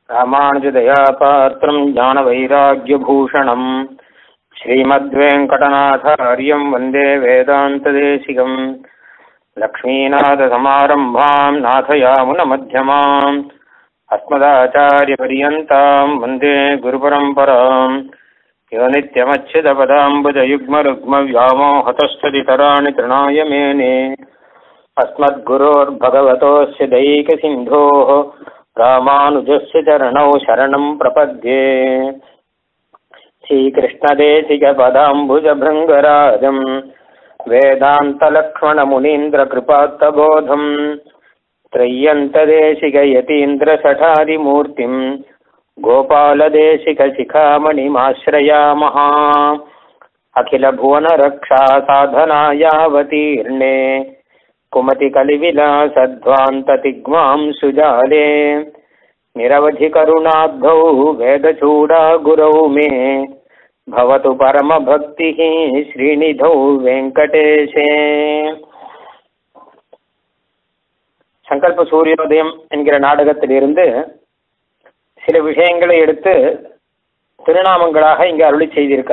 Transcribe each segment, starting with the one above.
ராமானுஜதயாபாத்திரம் ஞானவைராக்யபூஷணம் ஸ்ரீமத்வேங்கடநாதார்யம் வந்தே வேதாந்ததேசிகம் லக்ஷ்மீநாதசமாரம்பாம் நாதயாமுனமத்யமாம் அஸ்மதாச்சாரியபரியந்தாம் வந்தே குருபரம்பராம் யோ நித்யமச்சுதபதாம்புஜயுக்மருக்மவ்யாமோஹதஸ்ததிதராணி த்ருணாய மேனே अस्मद्गुरोर्भगवतोऽस्य दैकसिन्धोः रामानुजस्य चरणौ शरणं प्रपद्ये श्रीकृष्णदेशिकपदाम्बुजभृङ्गराजं वेदान्तलक्ष्मणमुनीन्द्रकृपात्तबोधं त्रय्यन्तदेशिकयतीन्द्रसठादिमूर्तिं गोपालदेशिकशिखामणिमाश्रयामः अखिलभुवनरक्षासाधनायावतीर्णे कुमतिकलिविलासध्वान्ततिग्मां सुजाले निरवधिकरुणाब्धौ वेदचूडागुरौ मे भवतु परमभक्तिः श्रीनिधौ वेङ्कटेशे। சங்கல்ப சூரியோதயம் என்கிற நாடகத்திலிருந்து சில விஷயங்களை எடுத்து திருநாமங்களாக இங்கே அருளி செய்திருக்க.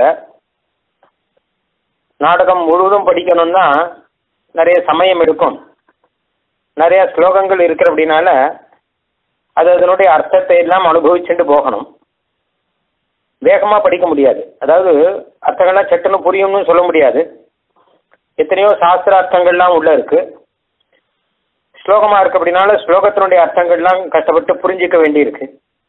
நாடகம் முழுவதும் படிக்கணும்னா நிறைய சமயம் எடுக்கும், நிறைய ஸ்லோகங்கள் இருக்கிற அப்படின்னால அது அதனுடைய அர்த்தத்தை எல்லாம் அனுபவிச்சுட்டு போகணும். வேகமாக படிக்க முடியாது, அதாவது அர்த்தங்கள்லாம் சட்டுன்னு புரியும்னு சொல்ல முடியாது. எத்தனையோ சாஸ்திரார்த்தங்கள்லாம் உள்ள இருக்கு. ஸ்லோகமாக இருக்கு அப்படின்னால ஸ்லோகத்தினுடைய அர்த்தங்கள்லாம் கஷ்டப்பட்டு புரிஞ்சிக்க வேண்டியிருக்கு.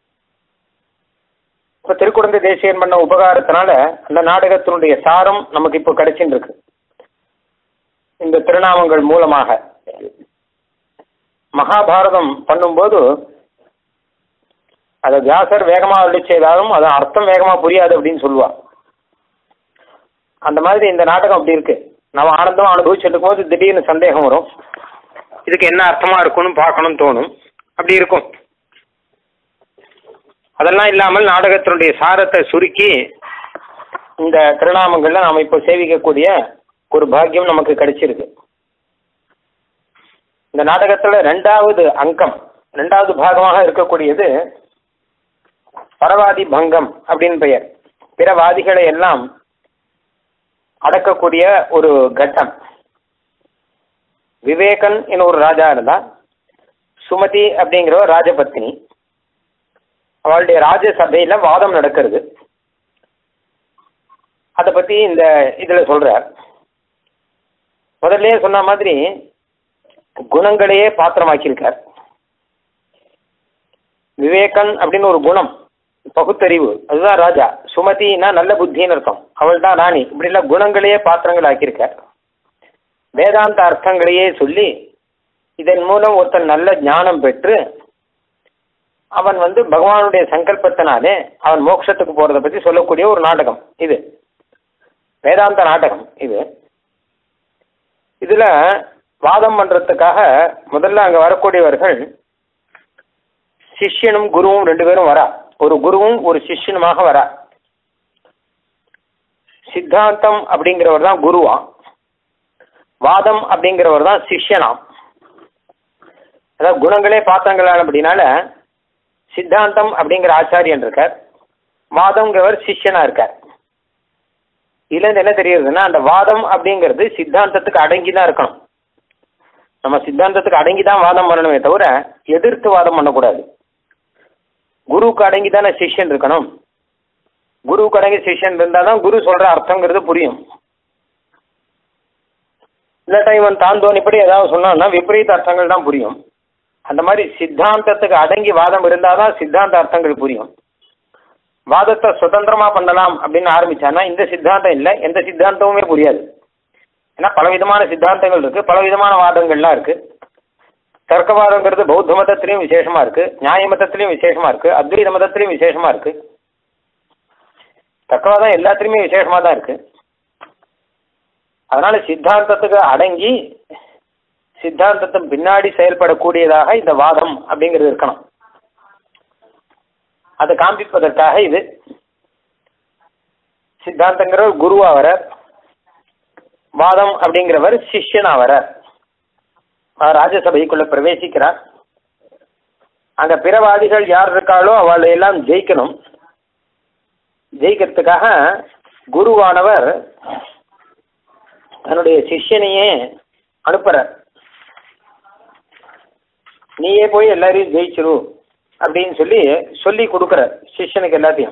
இப்போ திருக்குடந்தை தேசியன் பண்ண உபகாரத்தினால அந்த நாடகத்தினுடைய சாரம் நமக்கு இப்போ கிடைச்சின்னு இருக்கு இந்த திருநாமங்கள் மூலமாக. மகாபாரதம் பண்ணும்போது அதை வியாசர் வேகமாக அருளி செய்தாலும் அது அர்த்தம் வேகமாக புரியாது அப்படின்னு சொல்லுவா. அந்த மாதிரி இந்த நாடகம் அப்படி இருக்கு. நம்ம ஆனந்தமாக அனுபவிச்சுட்டு இருக்கும்போது திடீர்னு சந்தேகம் வரும், இதுக்கு என்ன அர்த்தமாக இருக்குன்னு பார்க்கணும்னு தோணும். அப்படி இருக்கும். அதெல்லாம் இல்லாமல் நாடகத்தினுடைய சாரத்தை சுருக்கி இந்த திருநாமங்கள்ல நாம் இப்போ சேவிக்கக்கூடிய ஒரு பாக்கியம் நமக்கு கிடைச்சிருக்கு. இந்த நாடகத்துல ரெண்டாவது அங்கம், ரெண்டாவது பாகமாக இருக்கக்கூடியது பரவாதி பங்கம் அப்படின்னு பெயர். பிறவாதிகளை எல்லாம் அடக்கக்கூடிய ஒரு கட்டம். விவேகன் என்ற ஒரு ராஜா இருந்தா, சுமதி அப்படிங்கிற ஒரு ராஜபத்தினி. அவளுடைய ராஜசபையில வாதம் நடக்கிறது. அதை பத்தி இந்த இதுல சொல்றார். முதல்ல சொன்ன மாதிரி குணங்களையே பாத்திரமாக்கியிருக்கார். விவேகன் அப்படின்னு ஒரு குணம், பகுத்தறிவு, அதுதான் ராஜா. சுமதினா நல்ல புத்தின்னு அர்த்தம், அவள் தான் ராணி. இப்படிலாம் குணங்களையே பாத்திரங்கள் ஆக்கியிருக்கார். வேதாந்த அர்த்தங்களையே சொல்லி இதன் மூலம் ஒருத்தன் நல்ல ஞானம் பெற்று அவன் பகவானுடைய சங்கல்பத்தினாலே அவன் மோட்சத்துக்கு போறதை பற்றி சொல்லக்கூடிய ஒரு நாடகம் இது. வேதாந்த நாடகம் இது. இதுல வாதம் பண்றதுக்காக முதல்ல அங்க வரக்கூடியவர்கள் சிஷ்யனும் குருவும் ரெண்டு பேரும் வரா. ஒரு குருவும் ஒரு சிஷ்யனுமாக வரா. சித்தாந்தம் அப்படிங்கிறவர் தான் குருவா, வாதம் அப்படிங்கிறவர் தான் சிஷ்யனாம். அதாவது குணங்களே பாத்திரங்களான அப்படின்னால சித்தாந்தம் அப்படிங்கிற ஆச்சாரியன் இருக்கார், வாதம்ங்கிறவர் சிஷ்யனா இருக்கார். இதுல இருந்து என்ன தெரியுதுன்னா, அந்த வாதம் அப்படிங்கிறது சித்தாந்தத்துக்கு அடங்கி தான் இருக்கணும். நம்ம சித்தாந்தத்துக்கு அடங்கி தான் வாதம் பண்ணணுமே தவிர எதிர்த்து வாதம் பண்ணக்கூடாது. குருவுக்கு அடங்கி தானே சிஷ்யன் இருக்கணும். குருவுக்கு அடங்கி சிஷ்யன் இருந்தால் தான் குரு சொல்ற அர்த்தங்கிறது புரியும். இல்லாட்டா இவன் தான் தோணிப்படி ஏதாவது சொன்னான்னா விபரீத அர்த்தங்கள் தான் புரியும். அந்த மாதிரி சித்தாந்தத்துக்கு அடங்கி வாதம் இருந்தால் தான் சித்தாந்த அர்த்தங்கள் புரியும். வாதத்தை சுதந்திரமா பண்ணலாம் அப்படின்னு ஆரம்பிச்சான்னா இந்த சித்தாந்தம் இல்லை, எந்த சித்தாந்தமுமே புரியாது. ஏன்னா பலவிதமான சித்தாந்தங்கள் இருக்கு, பலவிதமான வாதங்கள்லாம் இருக்கு. தர்க்கவாதங்கிறது பௌத்த மதத்திலையும் விசேஷமா இருக்கு, நியாய மதத்திலையும் விசேஷமா இருக்கு, அத்வைத மதத்திலையும் விசேஷமா இருக்கு. தர்க்கவாதம் எல்லாத்திலையுமே விசேஷமா தான் இருக்கு. அதனால சித்தாந்தத்துக்கு அடங்கி சித்தாந்தத்தின் பின்னாடி செயல்படக்கூடியதாக இந்த வாதம் அப்படிங்கிறது இருக்கணும். அதை காண்பிப்பதற்காக இது. சித்தாந்தங்கிறவர் குருவா வரார், வாதம் அப்படிங்கிறவர் சிஷ்யனா வரார். ராஜசபைக்குள்ள பிரவேசிக்கிறார். அந்த பிறவாதிகள் யார் இருக்காளோ அவளை எல்லாம் ஜெயிக்கணும். ஜெயிக்கிறதுக்காக குருவானவர் தன்னுடைய சிஷ்யனையே அனுப்புறார். நீயே போய் எல்லாரையும் ஜெயிச்சிரு அப்படின்னு சொல்லி கொடுக்குற சிஷ்யனுக்கு எல்லாத்தையும்.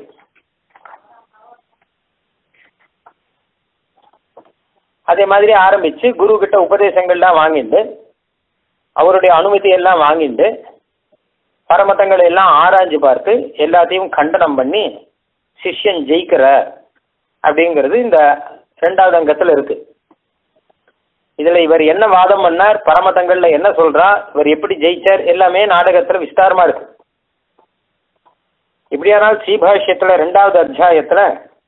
அதே மாதிரி ஆரம்பிச்சு குரு கிட்ட உபதேசங்கள்லாம் வாங்கிட்டு அவருடைய அனுமதி எல்லாம் வாங்கிட்டு பரமத்தங்களை எல்லாம் ஆராய்ஞ்சு பார்த்து எல்லாத்தையும் கண்டனம் பண்ணி சிஷ்யன் ஜெயிக்கிற அப்படிங்கிறது இந்த 2வது அங்கத்தில் இருக்கு. இதுல இவர் என்ன வாதம் பண்ணார், பரமதங்கள்ல என்ன சொல்றா, இவர் எப்படி ஜெயிச்சார், எல்லாமே நாடகத்துல விஸ்தாரமா இருக்கு. இப்படியானால் ஸ்ரீபாஷ்யத்துல 2வது அத்தியாயத்துல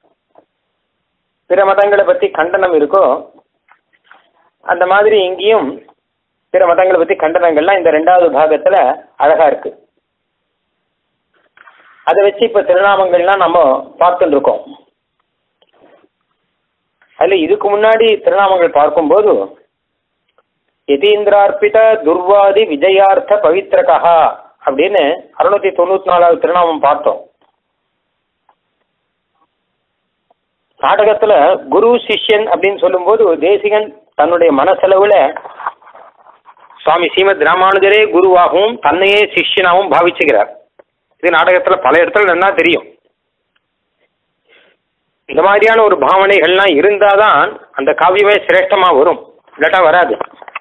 பிற மதங்களை பத்தி கண்டனம் இருக்கோ அந்த மாதிரி இங்கேயும் பிற மதங்களை பத்தி கண்டனங்கள்லாம் இந்த 2வது பாகத்துல அழகா இருக்கு. அதை வச்சு இப்ப திருநாமங்கள்லாம் நம்ம பார்த்துட்டு இருக்கோம். அதுல இதுக்கு முன்னாடி திருநாமங்கள் பார்க்கும்போது யதீந்திரார்பித துர்வாதி விஜயார்த்த பவித்ரகா அப்படின்னு 694வது திருநாமம் பார்த்தோம். நாடகத்துல குரு சிஷ்யன் அப்படின்னு சொல்லும்போது தேசிகன் தன்னுடைய மனசெலவுல சுவாமி ஸ்ரீமத் ராமானுஜரே குருவாகவும் தன்னையே சிஷ்யனாகவும் பாவிச்சுக்கிறார். இது நாடகத்துல பல இடத்துல நல்லா தெரியும். இந்த மாதிரியான ஒரு பாவனைகள்லாம் இருந்தாதான் அந்த காவியமே சிரேஷ்டமா வரும், இல்லாட்டா வராது.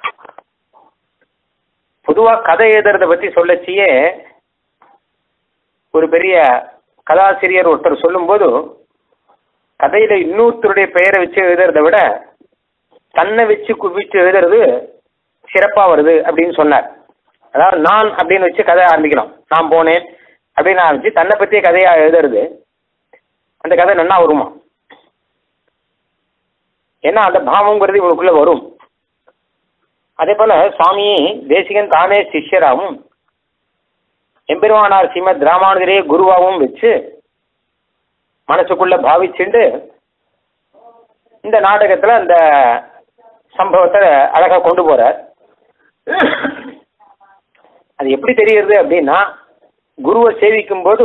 பொதுவா கதை எழுதுறத பத்தி சொல்லச்சியே ஒரு பெரிய கதாசிரியர் ஒருத்தர் சொல்லும்போது கதையில இன்னொருத்தருடைய பெயரை வச்சு எழுதுறதை விட தன்னை வச்சு குவிச்சு எழுதுறது சிறப்பா வருது அப்படின்னு சொன்னார். அதாவது நான் அப்படின்னு வச்சு கதை ஆரம்பிக்கணும், நான் போனேன் அப்படின்னு ஆரம்பிச்சு தன்னை பத்திய கதையா எழுதுறது அந்த கதை நல்லா வருமா. ஏன்னா அந்த பாவங்கிறது இவனுக்குள்ள வரும். அதே போல சுவாமி தேசிகன் தானே சிஷ்யராகவும் எம்பெருமானார் ஸ்ரீமத் ராமானுஜரே குருவாகவும் வச்சு மனசுக்குள்ள பாவிச்சுண்டு இந்த நாடகத்துல அந்த சம்பவத்தை அழகா கொண்டு போறார். அது எப்படி தெரிகிறது அப்படின்னா குருவை சேவிக்கும் போது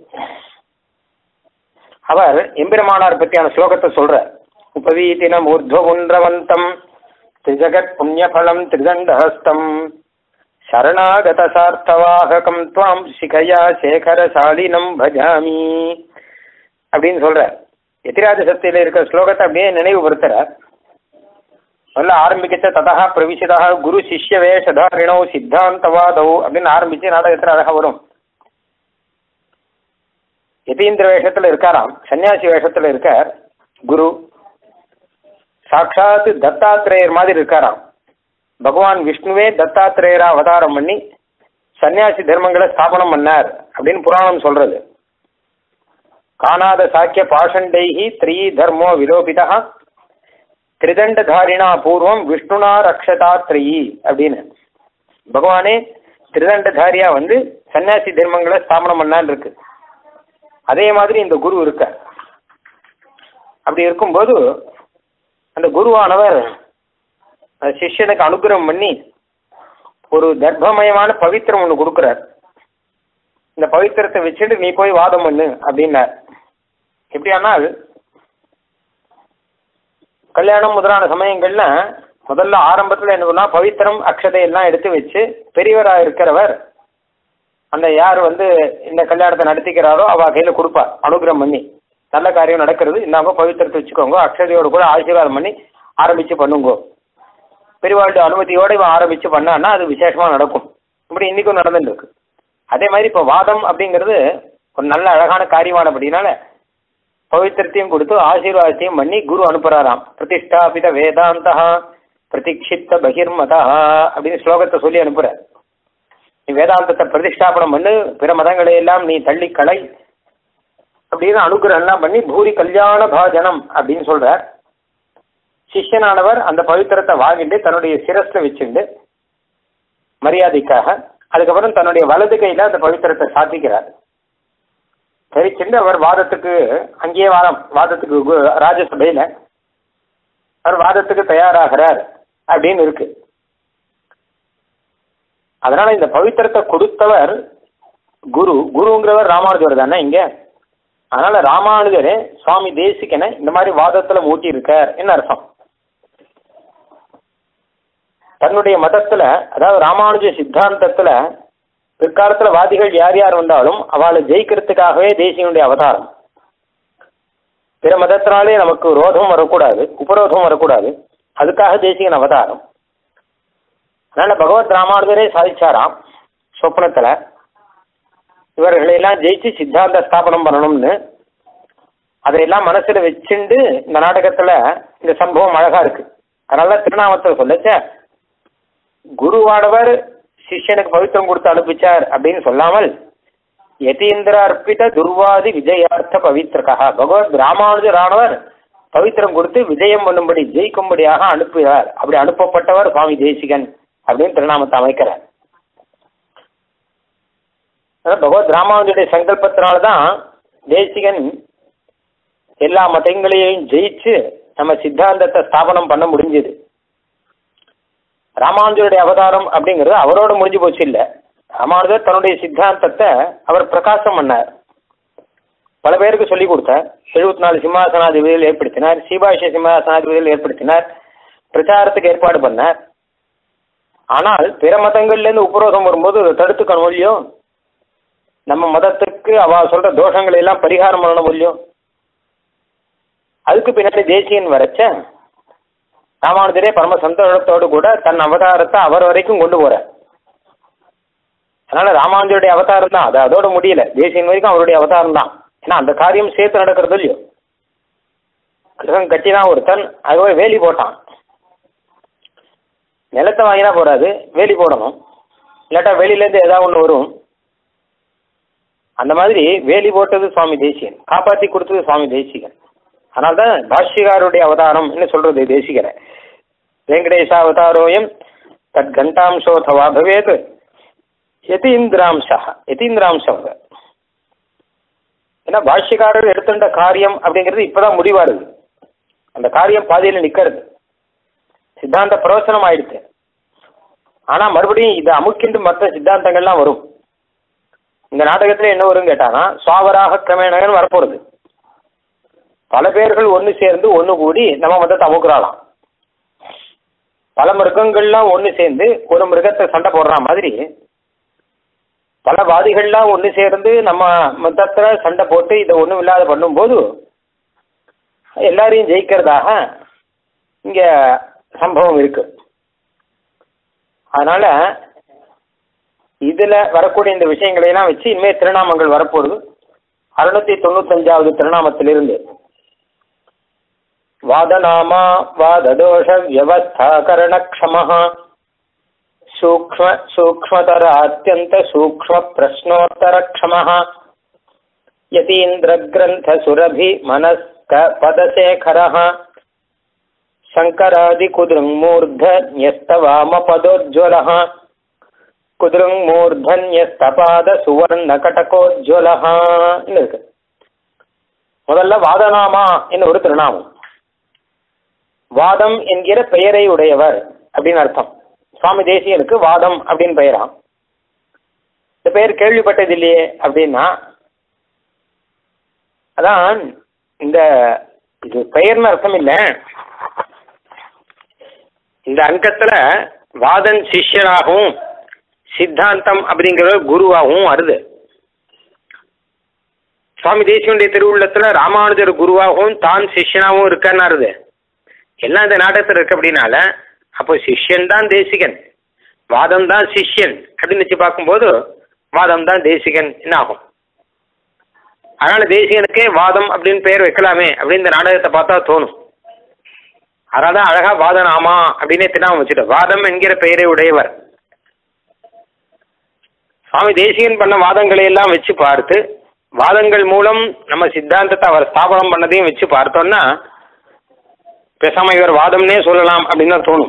அவர் எம்பெருமானார் பற்றியான ஸ்லோகத்தை சொல்றார். உபவீதினம் ஊர்த்வபுன்றவந்தம் திரிஜகத் புண்ணியபலம் திரிதண்டஹஸ்தம் சரணாகத சார்த்தவாககம் துவாம் சிகையா சேகரசாலினம் பஜாமி அப்படின்னு சொல்றார். எதிராஜ சக்தியில இருக்கிற ஸ்லோகத்தை அப்படியே நினைவுபடுத்துறார். நல்ல ஆரம்பிக்கச்ச ததா பிரவிசிதா குரு சிஷ்ய வேஷதாரிணோ சித்தாந்தவாதோ அப்படின்னு ஆரம்பிச்சு நாடகத்தில் அழகா வரும். யதீந்திர வேஷத்துல இருக்காராம், சன்னியாசி வேஷத்துல இருக்கார் குரு. சாட்சாத் தத்தாத்திரேயர் மாதிரி இருக்காராம். பகவான் விஷ்ணுவே தத்தாத்திரேயரா அவதாரம் பண்ணி சன்னியாசி தர்மங்களை ஸ்தாபனம் பண்ணார் அப்படின்னு புராணம் சொல்றது. காணாத சாக்கிய பாஷண்டைஹி த்ரீ தர்மோ விலோபிதா திரிதண்டதாரிணா பூர்வம் விஷ்ணுனா ரக்ஷதா த்ரீ அப்படின்னு பகவானே திரிதண்டதாரியா வந்து சன்னியாசி தர்மங்களை ஸ்தாபனம் பண்ணான்னு இருக்கு. அதே மாதிரி இந்த குரு இருக்க. அப்படி இருக்கும்போது அந்த குருவானவர் சிஷ்யனுக்கு அனுகிரகம் பண்ணி ஒரு தர்ப்பமயமான பவித்திரம் ஒன்று கொடுக்குறார். இந்த பவித்திரத்தை வச்சுட்டு நீ போய் வாதம் பண்ணு அப்படின்னார். எப்படியானால் கல்யாணம் முதலான சமயங்கள்ல முதல்ல ஆரம்பத்தில் என்ன பண்ணா பவித்திரம் அக்ஷதையெல்லாம் எடுத்து வச்சு பெரியவராக இருக்கிறவர் அந்த யார் வந்து இந்த கல்யாணத்தை நடத்திக்கிறாரோ அவ கையில கொடுப்பார் அனுகிரகம் பண்ணி. நல்ல காரியம் நடக்கிறது, இந்தாங்க பவித்திரத்தை வச்சுக்கோங்க, அக்ஷதையோடு கூட ஆசீர்வாதம் பண்ணி ஆரம்பிச்சு பண்ணுங்கோ. பெரியவாளுடைய அனுமதியோடு இவன் ஆரம்பிச்சு பண்ணான்னா அது விசேஷமா நடக்கும். இப்படி இன்னைக்கும் நடந்துட்டு இருக்கு. அதே மாதிரி இப்போ வாதம் அப்படிங்கிறது ஒரு நல்ல அழகான காரியமான அப்படின்னால பவித்திரத்தையும் கொடுத்து ஆசீர்வாதத்தையும் பண்ணி குரு அனுப்புறாராம். பிரதிஷ்டாபித வேதாந்தா பிரதிக்ஷிப்த பகிர்மதா அப்படின்னு ஸ்லோகத்தை சொல்லி அனுப்புற. நீ வேதாந்தத்தை பிரதிஷ்டாபனம் பண்ணு, பிற மதங்களை எல்லாம் நீ தள்ளிக்கலை அப்படின்னு அனுகிரகம்லாம் பண்ணி பூரி கல்யாண பாஜனம் அப்படின்னு சொல்றார். சிஷ்யனானவர் அந்த பவித்திரத்தை வாங்கிட்டு தன்னுடைய சிரஸ்ல வச்சுண்டு மரியாதைக்காக அதுக்கப்புறம் தன்னுடைய வலது கையில அந்த பவித்திரத்தை சாத்திக்கிறார். சரிச்சுண்டு அவர் வாதத்துக்கு அங்கேயே வாதத்துக்கு ராஜசபையில அவர் வாதத்துக்கு தயாராகிறார் அப்படின்னு இருக்கு. அதனால இந்த பவித்திரத்தை கொடுத்தவர் குருங்கிறவர் ராமானுஜர் தானே இங்க. அதனால ராமானுஜர் சுவாமி தேசிகனை இந்த மாதிரி வாதத்துல மூட்டி இருக்கார் என்ன அர்த்தம். தன்னுடைய மதத்துல, அதாவது ராமானுஜ சித்தாந்தத்துல பிற்காலத்துல வாதிகள் யார் யார் வந்தாலும் அவளை ஜெயிக்கிறதுக்காகவே தேசிகனுடைய அவதாரம். பிற மதத்தினாலே நமக்கு ரோதம் வரக்கூடாது, உபரோதம் வரக்கூடாது, அதுக்காக தேசிகன் அவதாரம். அதனால பகவத் ராமானுஜரே சாதிச்சாராம் சொப்னத்துல இவர்களையெல்லாம் ஜெயிச்சு சித்தாந்த ஸ்தாபனம் பண்ணணும்னு. அதையெல்லாம் மனசுல வச்சுண்டு இந்த நாடகத்துல இந்த சம்பவம் அழகா இருக்கு. அதனால திருநாமத்தில் சொல்லச்ச குருவானவர் சிஷ்யனுக்கு பவித்திரம் கொடுத்து அனுப்பிச்சார் அப்படின்னு சொல்லாமல் யதீந்திர அர்ப்பித துர்வாதி விஜயார்த்த பவித்திரகா, பகவத் ராமானுஜரானவர் பவித்திரம் கொடுத்து விஜயம் பண்ணும்படி ஜெயிக்கும்படியாக அனுப்புகிறார். அப்படி அனுப்பப்பட்டவர் சுவாமி தேசிகன் அப்படின்னு திருநாமத்தை அமைக்கிறார். பகவத் ராமானுஜருடைய சங்கல்பத்தினால்தான் தேசிகன் எல்லா மதங்களையும் ஜெயிச்சு நம்ம சித்தாந்தத்தை ஸ்தாபனம் பண்ண முடிஞ்சது. ராமானுஜருடைய அவதாரம் அப்படிங்கிறது அவரோட முடிஞ்சு போச்சு இல்லை. ராமானுஜர் தன்னுடைய சித்தாந்தத்தை அவர் பிரகாசம் பண்ணார், பல பேருக்கு சொல்லிக் கொடுத்தார். 74 சிம்மாசனாதிபதிகள் ஏற்படுத்தினார், சீபாஷ்ய சிம்மாசனாதிபதிகள் ஏற்படுத்தினார், பிரச்சாரத்துக்கு ஏற்பாடு பண்ணார். ஆனால் பிற மதங்கள்லேருந்து உபரோதம் வரும்போது அதை தடுத்துக்கணும் இல்லையோ, நம்ம மதத்துக்கு அவ சொல்ற தோஷங்களை எல்லாம் பரிகாரம் பண்ணணும் இல்லையோ. அதுக்கு பின்னாடி தேசியன் வரைச்ச ராமானுஜரே பரம சந்தோஷத்தோடு கூட தன் அவதாரத்தை அவர் வரைக்கும் கொண்டு போறார். அதனால ராமானுஜருடைய அவதாரம் தான் அது, அதோட முடியல. தேசியன் வரைக்கும் அவருடைய அவதாரம் தான். ஏன்னா அந்த காரியம் சேர்த்து நடக்கிறது இல்லையோ. கிரகம் கட்டி தான் ஒருத்தன் அதுவே வேலி போட்டான். நிலத்தை வாங்கினா போறாது, வேலி போடணும். இல்லாட்டா வெளியிலேருந்து ஏதாவது ஒன்று வரும். அந்த மாதிரி வேலி போட்டது சுவாமி தேசிகன், காப்பாற்றி கொடுத்தது சுவாமி தேசிகன். அதனால்தான் பாஷ்யகாருடைய அவதாரம் என்ன சொல்றது தேசிகரை. வெங்கடேசாவதாரோயம் தத் கண்டாம்சோதவா பவேத் யதீந்திராம்சா, யதீந்திராம்சம். ஏன்னா பாஷ்யக்காரர் எடுத்துட்ட காரியம் அப்படிங்கிறது இப்பதான் முடிவாருது. அந்த காரியம் பாதியில் நிற்கிறது, சித்தாந்த பிரவச்சனம் ஆயிடுச்சு. ஆனா மறுபடியும் இதை அமுக்கிண்டு மற்ற சித்தாந்தங்கள்லாம் வரும். இந்த நாடகத்துல என்ன வரும் கேட்டானா சுவாவராக கிரமேணகன் வரப்போறது. பல பேர்கள் ஒன்று சேர்ந்து ஒன்று கூடி நம்ம மதத்தை அமுக்குறாளாம். பல மிருகங்கள்லாம் ஒன்று சேர்ந்து ஒரு மிருகத்தை சண்டை போடுற மாதிரி பல வாதிகள்லாம் ஒன்று சேர்ந்து நம்ம மதத்துல சண்டை போட்டு இதை ஒன்றும் இல்லாத பண்ணும்போது எல்லாரையும் ஜெயிக்கிறதாக இங்க சம்பவம் இருக்கு. அதனால இதுல வரக்கூடிய இந்த விஷயங்களை எல்லாம் வச்சு இனிமேல் திருநாமங்கள் வரப்போகுது. 695வது திருநாமத்திலிருந்து வாதநாமா வாததோஷ வியவஸ்தா கரணக்ஷமஹ சூக்ஷ்ம சூக்ஷ்மதர அத்யந்த சூக்ஷ்ம பிரஷ்னோத்தரக்ஷமஹ யதீந்திர கிரந்த சுரபி மனஸ்க பதசேகரஹ சங்கராதி குதுருங்மூர்தன்யஸ்தவாம பதோஜ்வலஹ குதுருங்மூர்தன்யஸ்தபாத சுவர்ண கடகோஜ்வலஹ இருக்கு. முதல்ல வாதநாமா என்ன ஒரு திருநாமம். வாதம் என்கிற பெயரை உடையவர் அப்படின்னு அர்த்தம். சுவாமி தேசிகனுக்கு வாதம் அப்படின்னு பெயராம். இந்த பெயர் கேள்விப்பட்டது இல்லையே அப்படின்னா அதான் இந்த இது பெயர்னு அர்த்தம் இல்லை. இந்த அங்கத்துல வாதன் சிஷ்யனாகவும் சித்தாந்தம் அப்படிங்கிற குருவாகவும் வருது. சுவாமி தேசிகனுடைய திருவுள்ளத்துல ராமானுஜர் குருவாகவும் தான் சிஷ்யனாகவும் இருக்கான்னு வருது. எல்லாம் இந்த நாடகத்தில் இருக்கு. அப்படின்னால அப்போ சிஷ்யன் தான் தேசிகன், வாதம் தான் சிஷ்யன் அப்படின்னு வச்சு பார்க்கும்போது வாதம் தான் தேசிகன் என்ன ஆகும். அதனால தேசிகனுக்கே வாதம் அப்படின்னு பெயர் வைக்கலாமே அப்படின்னு இந்த நாடகத்தை பார்த்தா தோணும். அதனால தான் அழகா வாதநாமா அப்படின்னே தினாமம் வச்சுட்டு வாதம் என்கிற பெயரை உடையவர். சுவாமி தேசிகன் பண்ண வாதங்களை எல்லாம் வச்சு பார்த்து வாதங்கள் மூலம் நம்ம சித்தாந்தத்தை அவர் ஸ்தாபனம் பண்ணதையும் வச்சு பார்த்தோம்னா பேசாம இவர் வாதம்னே சொல்லலாம் அப்படின்னு தான் தோணும்.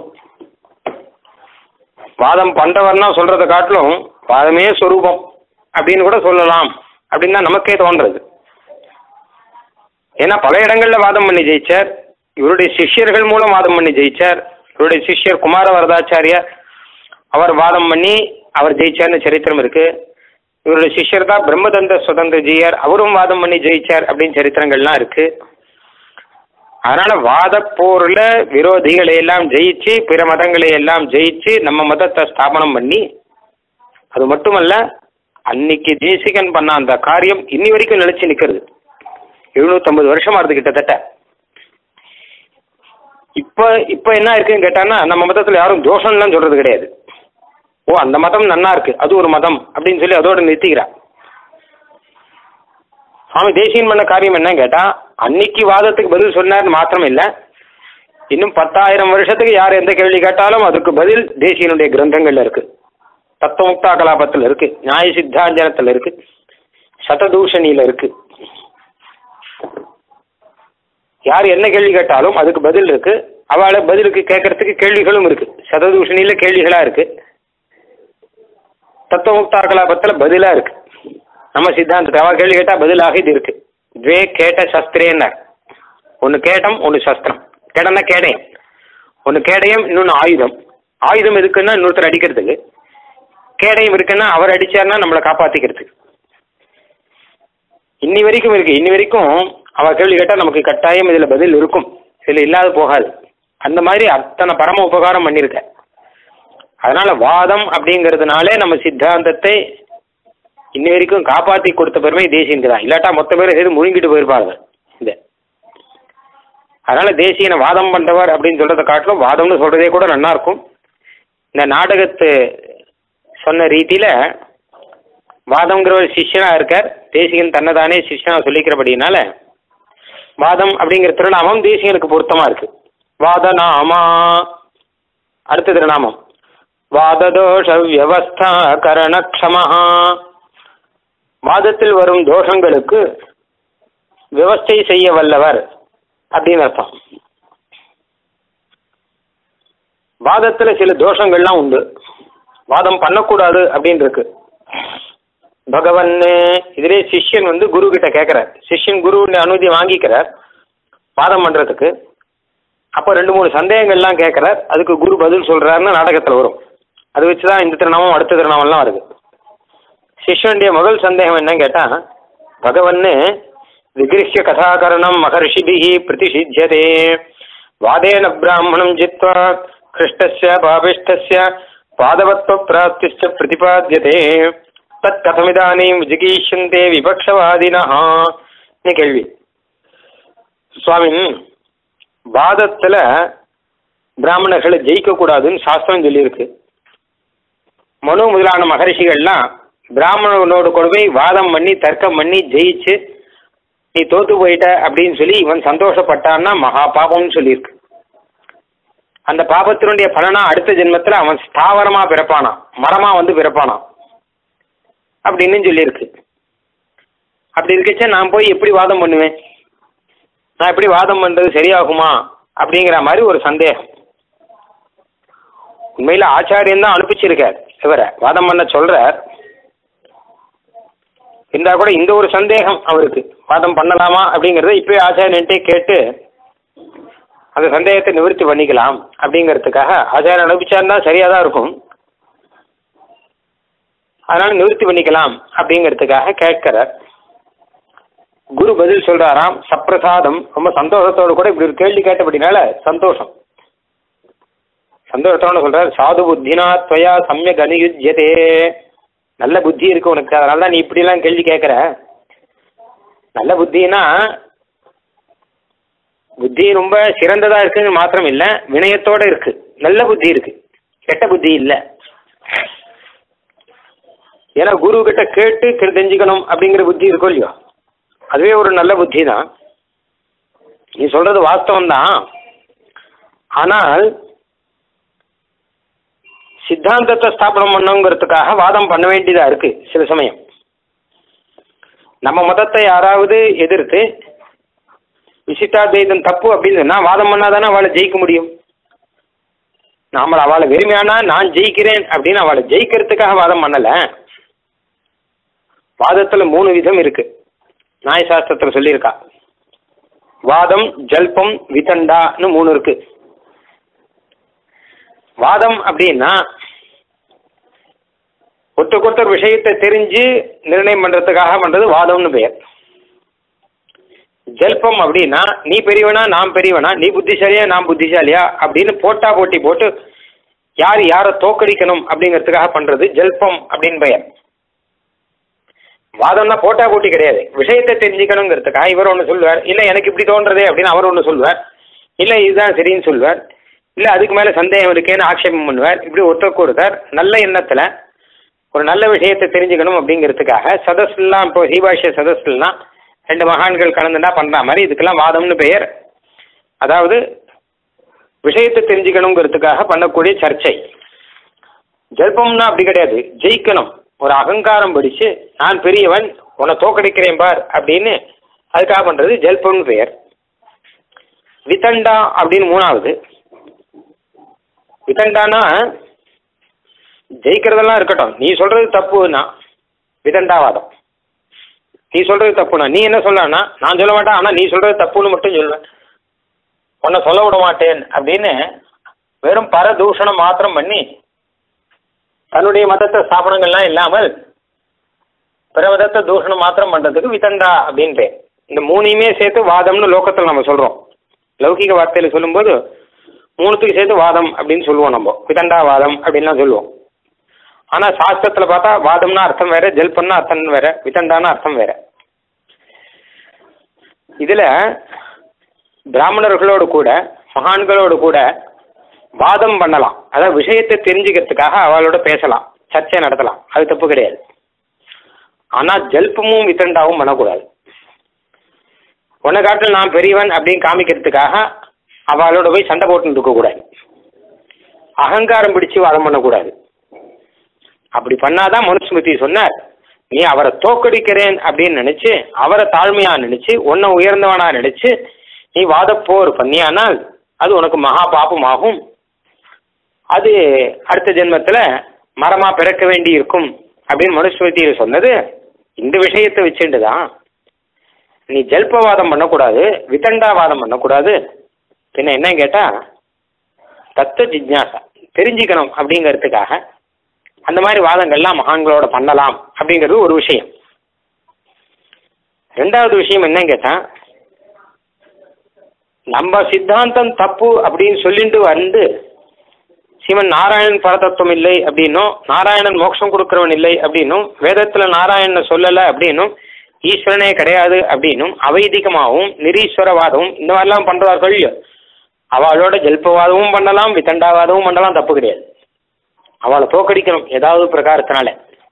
வாதம் பண்றவர்னா சொல்றதை காட்டிலும் வாதமே சொரூபம் அப்படின்னு கூட சொல்லலாம் அப்படின்னு தான் நமக்கே தோன்றது. ஏன்னா பல இடங்கள்ல வாதம் பண்ணி ஜெயிச்சார். இவருடைய சிஷ்யர்கள் மூலம் வாதம் பண்ணி ஜெயிச்சார். இவருடைய சிஷ்யர் குமார வரதாச்சாரியார் அவர் வாதம் பண்ணி அவர் ஜெயிச்சார்னு சரித்திரம் இருக்கு. இவருடைய சிஷ்யர் தான் பிரம்மதந்த சுதந்திர ஜீயர், அவரும் வாதம் பண்ணி ஜெயிச்சார் அப்படின்னு சரித்திரங்கள்லாம் இருக்கு. அதனால வாத போர்ல விரோதிகளை எல்லாம் ஜெயிச்சு, பிற மதங்களை எல்லாம் ஜெயிச்சு நம்ம மதத்தை ஸ்தாபனம் பண்ணி, அது மட்டுமல்ல அன்னைக்கு தேசிகன் பண்ண அந்த காரியம் இன்னி வரைக்கும் நிலைச்சு நிற்கிறது. 750 வருஷமா இருக்கு கிட்டத்தட்ட. இப்ப என்ன இருக்குன்னு கேட்டான்னா, நம்ம மதத்துல யாரும் தோஷம்லாம் சொல்றது கிடையாது. ஓ அந்த மதம் நன்னா இருக்கு, அது ஒரு மதம் அப்படின்னு சொல்லி அதோட நிறுத்திக்கிறா. சுவாமி தேசிகன் பண்ண காரியம் என்னன்னு கேட்டா, அன்னைக்கு வாதத்துக்கு பதில் சொன்னார் மாத்திரம் இல்லை, இன்னும் 10,000 வருஷத்துக்கு யார் எந்த கேள்வி கேட்டாலும் அதுக்கு பதில் தேசிகனுடைய கிரந்தங்கள்ல இருக்கு. தத்துவமுக்தா கலாபத்தில் இருக்கு, நியாய சித்தாஞ்சனத்தில் இருக்கு, சததூஷணியில இருக்கு. யார் என்ன கேள்வி கேட்டாலும் அதுக்கு பதில் இருக்கு. அவளை பதிலுக்கு கேட்கறதுக்கு கேள்விகளும் இருக்கு. சததூஷணியில கேள்விகளா இருக்கு, தத்துவமுக்தா கலாபத்தில் பதிலா இருக்கு. நம்ம சித்தாந்தத்தை அவ கேள்வி கேட்டா பதிலாக இது இருக்கு. துவே கேட்ட சஸ்திரேன்னார். ஒன்று கேட்டம், ஒன்று சஸ்திரம். கேடம்னா கேடயம், ஒன்று கேடயம், இன்னொன்று ஆயுதம். ஆயுதம் எதுக்குன்னா இன்னொருத்தர் அடிக்கிறதுக்கு, கேடயம் இருக்குன்னா அவர் அடிச்சார்னா நம்மளை காப்பாத்திக்கிறதுக்கு. இன்னி வரைக்கும் இருக்கு. இன்னி வரைக்கும் அவ கேள்வி கேட்டால் நமக்கு கட்டாயம் இதில் பதில் இருக்கும், இதில் இல்லாத போகாது. அந்த மாதிரி அத்தனை பரம உபகாரம் பண்ணியிருக்க. அதனால வாதம் அப்படிங்கிறதுனாலே நம்ம சித்தாந்தத்தை இன்னி வரைக்கும் காப்பாற்றி கொடுத்த பெருமை தேசியனுக்கு தான். இல்லாட்டா மொத்த பேர் எது முழுங்கிட்டு போயிருப்பாங்க இந்த. அதனால தேசியனை வாதம் பண்றவர் அப்படின்னு சொல்றதை காட்டிலும் வாதம்னு சொல்றதே கூட நல்லா இருக்கும். இந்த நாடகத்து சொன்ன ரீதியில வாதம்ங்கிறவர் சிஷ்யனா இருக்கார், தேசிகன் தன்னைதானே சிஷ்யனா சொல்லிக்கிறபடினால வாதம் அப்படிங்கிற திருநாமம் தேசிகனுக்கு பொருத்தமா இருக்கு. வாதநாமா. அடுத்த திருநாமம் வாததோஷ வியவஸ்தா கரணக்ஷமா. வாதத்தில் வரும் தோஷங்களுக்கு விவஸ்தை செய்ய வல்லவர் அப்படின்னு அர்த்தம். வாதத்துல சில தோஷங்கள்லாம் உண்டு, வாதம் பண்ணக்கூடாது அப்படின்னு இருக்கு. பகவன் இதிலே சிஷ்யன் குரு கிட்ட கேட்கிறார். சிஷ்யன் குருவுடைய அனுமதி வாங்கிக்கிறார் வாதம் பண்றதுக்கு. அப்போ 2-3 சந்தேகங்கள்லாம் கேட்கிறார். அதுக்கு குரு பதில் சொல்றாருன்னு நாடகத்தில் வரும். அது வச்சுதான் இந்த திருநாமம் அடுத்த திருநாமம்லாம் வருது. சிஷ்யனுடைய முதல் சந்தேகம் என்னன்னு கேட்டா, பகவன் விகிருஷ்ய கதாகரணம் மகர்ஷிபிஹி பிரதிஷித்யதே வாதேன பிராமணம் ஜித்வா கிருஷ்டஸ்ய பாபிஷ்டஸ்ய பாதவத்வ பிராப்திஷ்ட பிரதிபாத்யதே தத் கதமிதானீம் ஜிகீஷந்தே விபக்ஷவாதினஹ. கேள்வி. சுவாமி, வாதத்துல பிராமணர்களை ஜெயிக்க கூடாதுன்னு சாஸ்திரம் சொல்லியிருக்கு. மனு முதலான மகரிஷிகள்லாம் பிராமணனோடு கொண்டு போய் வாதம் பண்ணி தர்க்கம் பண்ணி ஜெயிச்சு நீ தோத்து போயிட்ட அப்படின்னு சொல்லி இவன் சந்தோஷப்பட்டான்னா மகா பாபம்னு சொல்லியிருக்கு. அந்த பாபத்தினுடைய பலனா அடுத்த ஜென்மத்தில் அவன் ஸ்தாவரமா பிறப்பானா, மரமா பிறப்பானா அப்படின்னு சொல்லியிருக்கு. அப்படி இருக்கச்ச நான் போய் எப்படி வாதம் பண்ணுவேன், நான் எப்படி வாதம் பண்றது சரியாகுமா அப்படிங்கிற மாதிரி ஒரு சந்தேகம். உண்மையில ஆச்சாரியன் தான் அனுப்பிச்சிருக்கார் இவரை வாதம் பண்ண சொல்றார். இருந்தா கூட இந்த ஒரு சந்தேகம் அவருக்கு, வாதம் பண்ணலாமா அப்படிங்கறத இப்பவே ஆச்சாரியன்ட்டே கேட்டு அந்த சந்தேகத்தை நிவர்த்தி பண்ணிக்கலாம் அப்படிங்கிறதுக்காக ஆச்சாரியன் அனுப்பிச்சாருந்தா சரியாதான் இருக்கும். அதனால நிவர்த்தி பண்ணிக்கலாம் அப்படிங்கிறதுக்காக கேட்கிறார். குரு பதில் சொல்றாராம் சப்பிரசாதம். ரொம்ப சந்தோஷத்தோடு கூட இப்படி ஒரு கேள்வி கேட்டபடினால சந்தோஷத்தோட சொல்றார், சாது புத்தினா துவயா சமயக் அனுயுஜ்யதே. நல்ல புத்தி இருக்கு உனக்கு, அதனால தான் நீ இப்படிலாம் கேள்வி கேட்குற. நல்ல புத்தினா புத்தி ரொம்ப சிறந்ததா இருக்குன்னு மாத்திரம் இல்லை, வினயத்தோட இருக்கு, நல்ல புத்தி இருக்கு, கெட்ட புத்தி இல்லை. ஏன்னா குரு கிட்ட கேட்டு தெரிஞ்சுக்கணும் அப்படிங்கிற புத்தி இருக்கும் இல்லையோ, அதுவே ஒரு நல்ல புத்தி தான். நீ சொல்றது வாஸ்தவம் தான். ஆனால் சித்தாந்தத்தை ஸ்தாபனம் பண்ணுங்கிறதுக்காக வாதம் பண்ண வேண்டியதா இருக்கு. சில சமயம் நம்ம மதத்தை யாராவது எதிர்த்து விசிஷ்டாத்வைதம் தப்பு அப்படின்னு சொன்னா வாதம் பண்ணாதானே அவளை ஜெயிக்க முடியும். நாம அவளை வெறுமையானா நான் ஜெயிக்கிறேன் அப்படின்னு அவளை ஜெயிக்கிறதுக்காக வாதம் பண்ணல. வாதத்துல 3 விதம் இருக்கு, நியாயசாஸ்திரத்துல சொல்லியிருக்கா. வாதம், ஜல்பம், விதண்டான்னு 3 இருக்கு. வாதம் அப்படின்னா ஒருத்தர் விஷயத்தை தெரிஞ்சு நிர்ணயம் பண்றதுக்காக பண்றது வாதம்னு பெயர். ஜல்பம் அப்படின்னா நீ பெரியவனா நான் பெரியவனா, நீ புத்திசாலியா நான் புத்திசாலியா அப்படின்னு போட்டி போட்டு யார் யாரை தோக்கடிக்கணும் அப்படிங்கிறதுக்காக பண்றது ஜல்பம் அப்படின்னு பெயர். வாதம்னா போட்டி கிடையாது. விஷயத்தை தெரிஞ்சுக்கணுங்கிறதுக்காக இவர் ஒன்று சொல்லுவார், இல்லை எனக்கு இப்படி தோன்றதே அப்படின்னு அவர் ஒன்று சொல்லுவார், இல்லை இதுதான் சரின்னு சொல்லுவார், இல்லை அதுக்கு மேலே சந்தேகம் இருக்கேன்னு ஆட்சேபம் பண்ணுவார். இப்படி ஒருத்தர் நல்ல எண்ணத்தில் ஒரு நல்ல விஷயத்தை தெரிஞ்சுக்கணும் அப்படிங்கிறதுக்காக சதஸ்லாம், இப்போ ஸ்ரீபாஷ்ய சதஸ்லாம் 2 மகான்கள் கலந்துட்டா பண்ணுற மாதிரி இதுக்கெல்லாம் வாதம்னு பெயர். அதாவது விஷயத்தை தெரிஞ்சுக்கணுங்கிறதுக்காக பண்ணக்கூடிய சர்ச்சை. ஜல்பம்னா அப்படி கிடையாது, ஜெயிக்கணும், ஒரு அகங்காரம் பிடிச்சு நான் பெரியவன் உன்னை தோக்கடிக்கிறேன் பார் அப்படின்னு அதுக்காக பண்ணுறது ஜல்பம்னு பெயர். விதண்டா அப்படின்னு 3வது. விதண்டானா ஜெயிக்கிறதெல்லாம் இருக்கட்டும், நீ சொல்றது தப்புன்னா விதண்டாவாதம். நீ சொல்றது தப்புனா நீ என்ன சொல்லனா, நான் சொல்ல மாட்டேன், ஆனால் நீ சொல்றது தப்புன்னு மட்டும் சொல்லுவேன், உன்னை சொல்ல விட மாட்டேன் அப்படின்னு வெறும் பரதூஷணம் மாத்திரம் பண்ணி தன்னுடைய மதத்தை ஸ்தாபனங்கள்லாம் இல்லாமல் பிற மதத்தை தூஷணம் மாத்திரம் பண்றதுக்கு விதண்டா அப்படின்னு பேர். இந்த 3ஐயுமே சேர்த்து வாதம்னு லோகத்தில் நம்ம சொல்றோம். லௌகிக வார்த்தையில சொல்லும்போது 3த்துக்கு சேர்த்து வாதம் அப்படின்னு சொல்லுவோம், நம்ம விதண்டாவாதம் அப்படின்லாம் சொல்லுவோம். ஆனா சாஸ்திரத்துல பார்த்தா வாதம்னா அர்த்தம் வேற, ஜல்பம்னா அர்த்தம் வேற, விதண்டான அர்த்தம் வேற. இதுல பிராமணர்களோடு கூட மகான்களோடு கூட வாதம் பண்ணலாம், அதாவது விஷயத்தை தெரிஞ்சுக்கிறதுக்காக அவளோட பேசலாம், சர்ச்சை நடத்தலாம், அது தப்பு கிடையாது. ஆனா ஜல்பமும் விதண்டாவும் பண்ணக்கூடாது. உன்னை காட்டில் நான் பெரியவன் அப்படின்னு காமிக்கிறதுக்காக அவளோட போய் சண்டை போட்டு இருக்கக்கூடாது, அகங்காரம் பிடிச்சு வாதம் பண்ணக்கூடாது. அப்படி பண்ணாதான் மனுஸ்மிருதி சொன்னார், நீ அவரை தோக்கடிக்கிறேன் அப்படின்னு நினைச்சு அவரை தாழ்மையா நினைச்சு உன்னை உயர்ந்தவனா நினைச்சு நீ வாதப்போர் பண்ணியானால் அது உனக்கு மகா பாபமாகும், அது அடுத்த ஜென்மத்துல மரமா பிறக்க வேண்டி இருக்கும் அப்படின்னு மனுஸ்மிருதியில் சொன்னது இந்த விஷயத்தை வச்சுட்டுதான். நீ ஜல்பவாதம் பண்ணக்கூடாது, விதண்டாவாதம் பண்ணக்கூடாது. பின்ன என்ன கேட்டா தத்துவ ஜிஜ்ஞாசா தெரிஞ்சுக்கணும் அப்படிங்கிறதுக்காக அந்த மாதிரி வாதங்கள்லாம் மகான்களோட பண்ணலாம் அப்படிங்கிறது ஒரு விஷயம். 2வது விஷயம் என்ன கேட்டா, நம்ம சித்தாந்தம் தப்பு அப்படின்னு சொல்லிட்டு வந்து சிவன் நாராயணன் பரதத்துவம் இல்லை அப்படின்னும் நாராயணன் மோட்சம் கொடுக்கிறவன் இல்லை அப்படின்னும் வேதத்துல நாராயணனை சொல்லலை அப்படின்னும் ஈஸ்வரனே கிடையாது அப்படின்னும் அவைதிகமாகவும் நிரீஸ்வரவாதமும் இந்த மாதிரிலாம் பண்றார்கள். அவளோட ஜல்பவாதமும் பண்ணலாம், விதண்டாவாதமும் பண்ணலாம், தப்பு கிடையாது. அவளை தோக்கடிக்கணும் ஏதாவது பிரகாரத்தினால.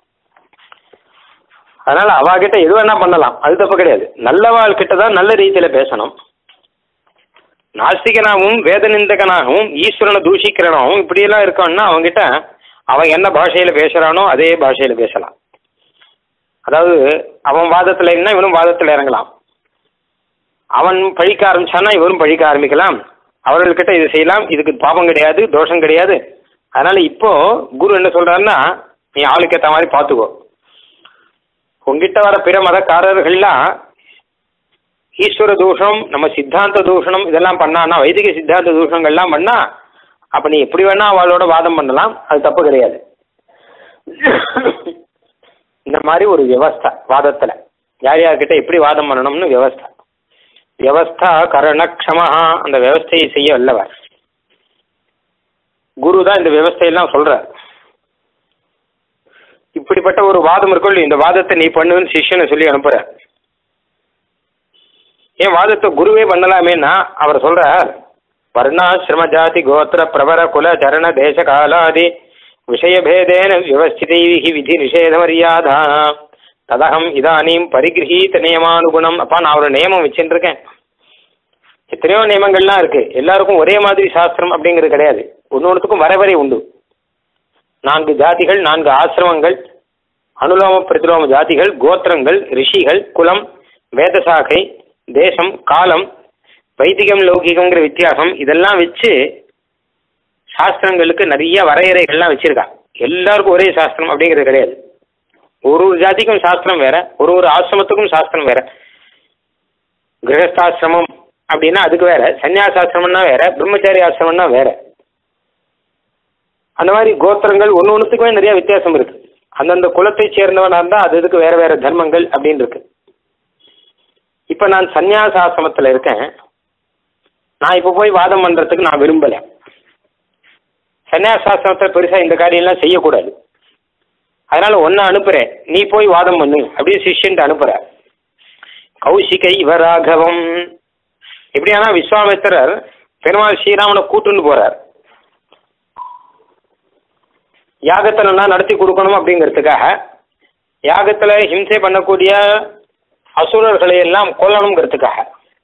அதனால அவகிட்ட எது வேணா பண்ணலாம், அது தப்பு கிடையாது. நல்லவாள் கிட்ட தான் நல்ல ரீதியில பேசணும். நாஸ்திகனாகவும் வேதநிந்தகனாகவும் ஈஸ்வரனை தூஷிக்கிறனாகவும் இப்படியெல்லாம் இருக்கணும்னா அவங்ககிட்ட அவன் என்ன பாஷையில பேசுறானோ அதே பாஷையில பேசலாம். அதாவது அவன் வாதத்துல என்ன இவனும் வாதத்துல இறங்கலாம், அவன் பழிக்க ஆரம்பிச்சானா இவரும் பழிக்க ஆரம்பிக்கலாம். அவர்கள்கிட்ட இது செய்யலாம், இதுக்கு பாபம் கிடையாது, தோஷம் கிடையாது. அதனால இப்போ குரு என்ன சொல்றாருன்னா, நீ ஆளுக்கு ஏற்ற மாதிரி பார்த்துக்கோ. உங்ககிட்ட வர பிற மதக்காரர்கள்லாம் ஈஸ்வர தூஷணம் நம்ம சித்தாந்த தூஷணம் இதெல்லாம் பண்ணான்னா, வைதிக சித்தாந்த தூஷணங்கள்லாம் பண்ணா அப்ப நீ எப்படி வேணா அவளோட வாதம் பண்ணலாம், அது தப்பு கிடையாது. இந்த மாதிரி ஒரு வியவஸ்தா வாதத்துல யார் யார்கிட்ட எப்படி வாதம் பண்ணணும்னு வியவஸ்தா. வியவஸ்தா கரணக்ஷமா, அந்த வியவஸ்தையை செய்ய வல்லவர் குரு தான் இந்த வியவஸ்தையெல்லாம் சொல்றார். இப்படிப்பட்ட ஒரு வாதம் இருக்கும், இந்த வாதத்தை நீ பண்ணுன்னு சிஷ்யனை சொல்லி அனுப்புற. ஏன் வாதத்தை குருவே பண்ணலாமேன்னா அவர் சொல்றார், வர்ணாசிரம ஜாதி கோத்திர பிரபர குல சரண தேச காலாதி விஷயபேதேன வியவஸ்திதைஹி விதி நிஷேத மரியாதா ததகம் இதானீம் பரிகிரகீத நியமானுகுணம். அப்பா நான் ஒரு நியமம் வச்சுட்டு இருக்கேன். எத்தனையோ நியமங்கள்லாம் இருக்கு, எல்லாருக்கும் ஒரே மாதிரி சாஸ்திரம் அப்படிங்கிறது கிடையாது. ஒன்னொன்றுக்கும் வரவரை உண்டு. 4 ஜாதிகள், 4 ஆசிரமங்கள், அனுலோம பிரதிலோம ஜாதிகள், கோத்திரங்கள், ரிஷிகள், குலம், வேதசாகை, தேசம், காலம், வைதிகம் லௌகிகங்கிற வித்தியாசம், இதெல்லாம் வச்சு சாஸ்திரங்களுக்கு நிறைய வரையறைகள்லாம் வச்சிருக்கா. எல்லாருக்கும் ஒரே சாஸ்திரம் அப்படிங்கிறது கிடையாது. ஒரு ஜாதிக்கும் சாஸ்திரம் வேற, ஒரு ஆசிரமத்துக்கும் சாஸ்திரம் வேற. கிரகஸ்தாசிரமம் அப்படின்னா அதுக்கு வேற, சன்னியாசாசிரமம்னா வேற, பிரம்மச்சாரி ஆசிரமம்னா வேற. அந்த மாதிரி கோத்திரங்கள் ஒன்னொன்னுத்துக்குமே நிறைய வித்தியாசம் இருக்கு. அந்தந்த குலத்தை சேர்ந்தவனாக இருந்தால் அது இதுக்கு வேற வேற தர்மங்கள் அப்படின்னு இருக்கு. இப்போ நான் சந்நியாசாசிரமத்தில் இருக்கேன். நான் இப்போ போய் வாதம் பண்ணுறதுக்கு நான் விரும்பலை. சந்நியாசாசிரமத்தை பெருசாக இந்த காரியம்லாம் செய்யக்கூடாது. அதனால ஒன்றை அனுப்புகிறேன், நீ போய் வாதம் பண்ணு அப்படின்னு சிஷ்யன்ட்டு அனுப்புகிற. கௌசிகை இவராகவம் எப்படியானா விஸ்வாமித்திரர் பெருமாள் ஸ்ரீராமனை கூட்டுன்னு போறார். யாகத்தை நல்லா நடத்தி கொடுக்கணும் அப்படிங்கிறதுக்காக, யாகத்தில் ஹிம்சை பண்ணக்கூடிய அசுரர்களை எல்லாம் கொல்லணுங்கிறதுக்காக.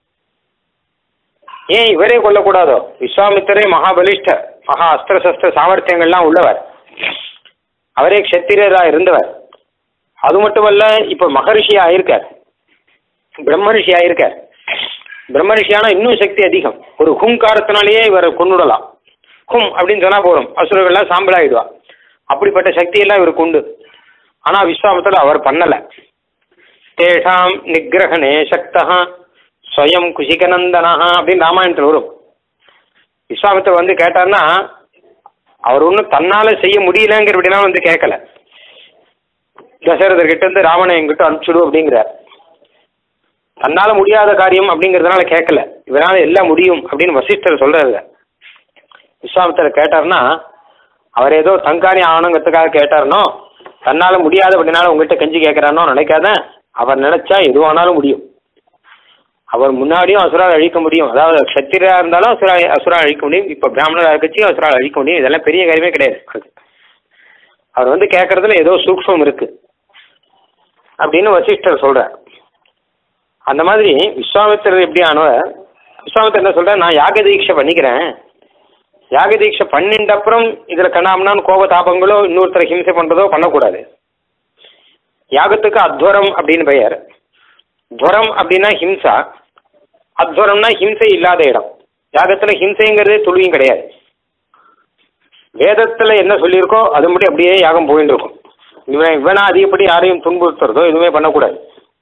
ஏன் இவரே கொல்லக்கூடாதோ? விஸ்வாமித்திரே மகாபலிஷ்ட, மகா அஸ்திர சஸ்திர சாமர்த்தியங்கள்லாம் உள்ளவர், அவரே க்ஷத்திரியராக இருந்தவர். அது மட்டுமல்ல, இப்போ மகரிஷி ஆயிருக்கார், பிரம்மரிஷி ஆயிருக்கார். பிரம்மரிஷியானா இன்னும் சக்தி அதிகம். ஒரு ஹுங்காரத்தினாலேயே இவரை கொண்டுடலாம். ஹும் அப்படின்னு சொன்னா போதும், அசுரர்கள்லாம் சாம்பலாயிடுவா. அப்படிப்பட்ட சக்தியெல்லாம் இவருக்கு உண்டு. ஆனால் விஸ்வாமித்திரர் அவர் பண்ணலை. தேஷாம் நிகிரகணே சக்தா ஸ்வயம் குஷிகநந்தனா அப்படின்னு ராமாயணத்தில் வரும். விஸ்வாமித்திரர் வந்து கேட்டார்னா அவர் ஒன்றும் தன்னால செய்ய முடியலங்கிற அப்படின்னா வந்து கேட்கல. தசரதர்கிட்ட இருந்து ராவணை எங்கிட்ட அனுப்பிச்சுடு அப்படிங்கிறார். தன்னால முடியாத காரியம் அப்படிங்கிறதுனால கேட்கல, இவனால எல்லாம் முடியும் அப்படின்னு வசிஷ்டர் சொல்றாரு. விஸ்வாமித்திரர் கேட்டார்னா அவர் ஏதோ தங்காரி ஆகணுங்கிறதுக்காக கேட்டார்னோ, தன்னால முடியாத அப்படின்னால உங்கள்கிட்ட கஞ்சி கேட்கிறானோ நினைக்காத. அவர் நினைச்சா எதுவானாலும் முடியும். அவர் முன்னாடியும் அசுரால் அழிக்க முடியும். அதாவது க்ஷத்திரியா இருந்தாலும் அசுரால் அழிக்க முடியும். இப்போ பிராமணராக இருக்கச்சு அசுரால் அழிக்க முடியும். இதெல்லாம் பெரிய காரியமே கிடையாது. அவர் வந்து கேட்கறதுல ஏதோ சூக்ஷ்மம் இருக்கு அப்படின்னு வசிஷ்டர் சொல்றார். அந்த மாதிரி விஸ்வாமித்திரர் எப்படி ஆனவர், விஸ்வாமித்திரர் என்ன சொல்ற, நான் யாக தீட்சை பண்ணிக்கிறேன். யாக தீட்சை பண்ணிட்ட அப்புறம் இதில் கண்ணாமனான்னு கோப தாபங்களோ இன்னொருத்தரை ஹிம்சை பண்ணுறதோ பண்ணக்கூடாது. யாகத்துக்கு அத்வரம் அப்படின்னு பெயர். துவரம் அப்படின்னா ஹிம்சா, அத்வரம்னா ஹிம்சை இல்லாத இடம். யாகத்தில் ஹிம்சைங்கிறதே துளியும் கிடையாது. வேதத்தில் என்ன சொல்லியிருக்கோ அது மட்டும் அப்படியே யாகம் போயின்னு இருக்கும். இவனா அதிகப்படி யாரையும் துன்புறுத்துறதோ எதுவுமே பண்ணக்கூடாது.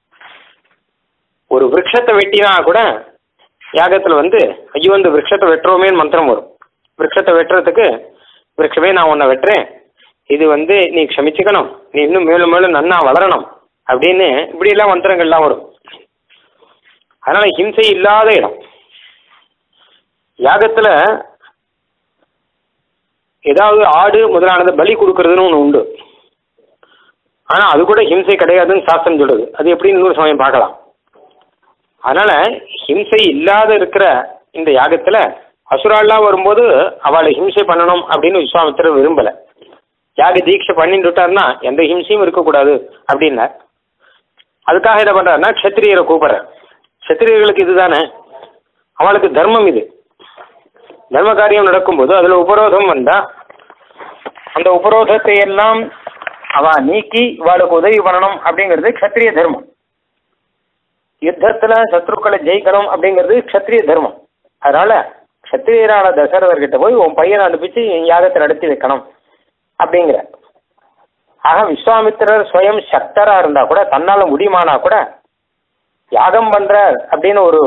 ஒரு விரக்ஷத்தை வெட்டினா கூட யாகத்தில் வந்து ஐயோ இந்த விரக்ஷத்தை வெட்டுறோமேன்னு மந்திரம் வரும். விரக்ஷத்தை வெட்டுறதுக்கு, விரக்ஷமே நான் உன்னை வெட்டுறேன், இது வந்து நீ க்ஷமிச்சுக்கணும், நீ இன்னும் மேலும் மேலும் நன்னா வளரணும் அப்படின்னு இப்படியெல்லாம் மந்திரங்கள்லாம் வரும். அதனால ஹிம்சை இல்லாத இடம். யாகத்தில் ஏதாவது ஆடு முதலானது பலி கொடுக்கறதுன்னு ஒன்று உண்டு. ஆனால் அது கூட ஹிம்சை கிடையாதுன்னு சாஸ்திரம் சொல்லுது. அது எப்படின்னு இன்னொரு சமயம் பார்க்கலாம். அதனால ஹிம்சை இல்லாத இருக்கிற இந்த யாகத்தில் அசுராலாம் வரும்போது அவளை ஹிம்சை பண்ணணும் அப்படின்னு விஸ்வாமித்திரர் விரும்பலை. யாக தீட்சை பண்ணிட்டு விட்டார்னா எந்த ஹிம்சையும் இருக்கக்கூடாது அப்படின்னார். அதுக்காக என்ன பண்ணுறாருன்னா க்ஷத்திரியரை கூப்பிட்றார். க்ஷத்திரியர்களுக்கு இதுதானே அவளுக்கு தர்மம். இது தர்ம காரியம் நடக்கும்போது அதில் உபரோதம் வந்தால் அந்த உபரோதத்தை எல்லாம் அவள் நீக்கி இவாளுக்கு உதவி பண்ணணும் அப்படிங்கிறது க்ஷத்திரிய தர்மம். யுத்தத்தில் சத்ருக்களை ஜெயிக்கணும் அப்படிங்கிறது க்ஷத்திரிய தர்மம். அதனால க்ஷத்திரியரான தசரதர்கிட்ட போய் உன் பையனை அனுப்பிச்சு யாகத்தை நடத்தி வைக்கணும் அப்படிங்கிற. ஆக விஸ்வாமித்திரர் ஸ்வயம் சக்தராக இருந்தால் கூட, தன்னால் முடியுமானா கூட யாகம் பண்ணுறார் அப்படின்னு ஒரு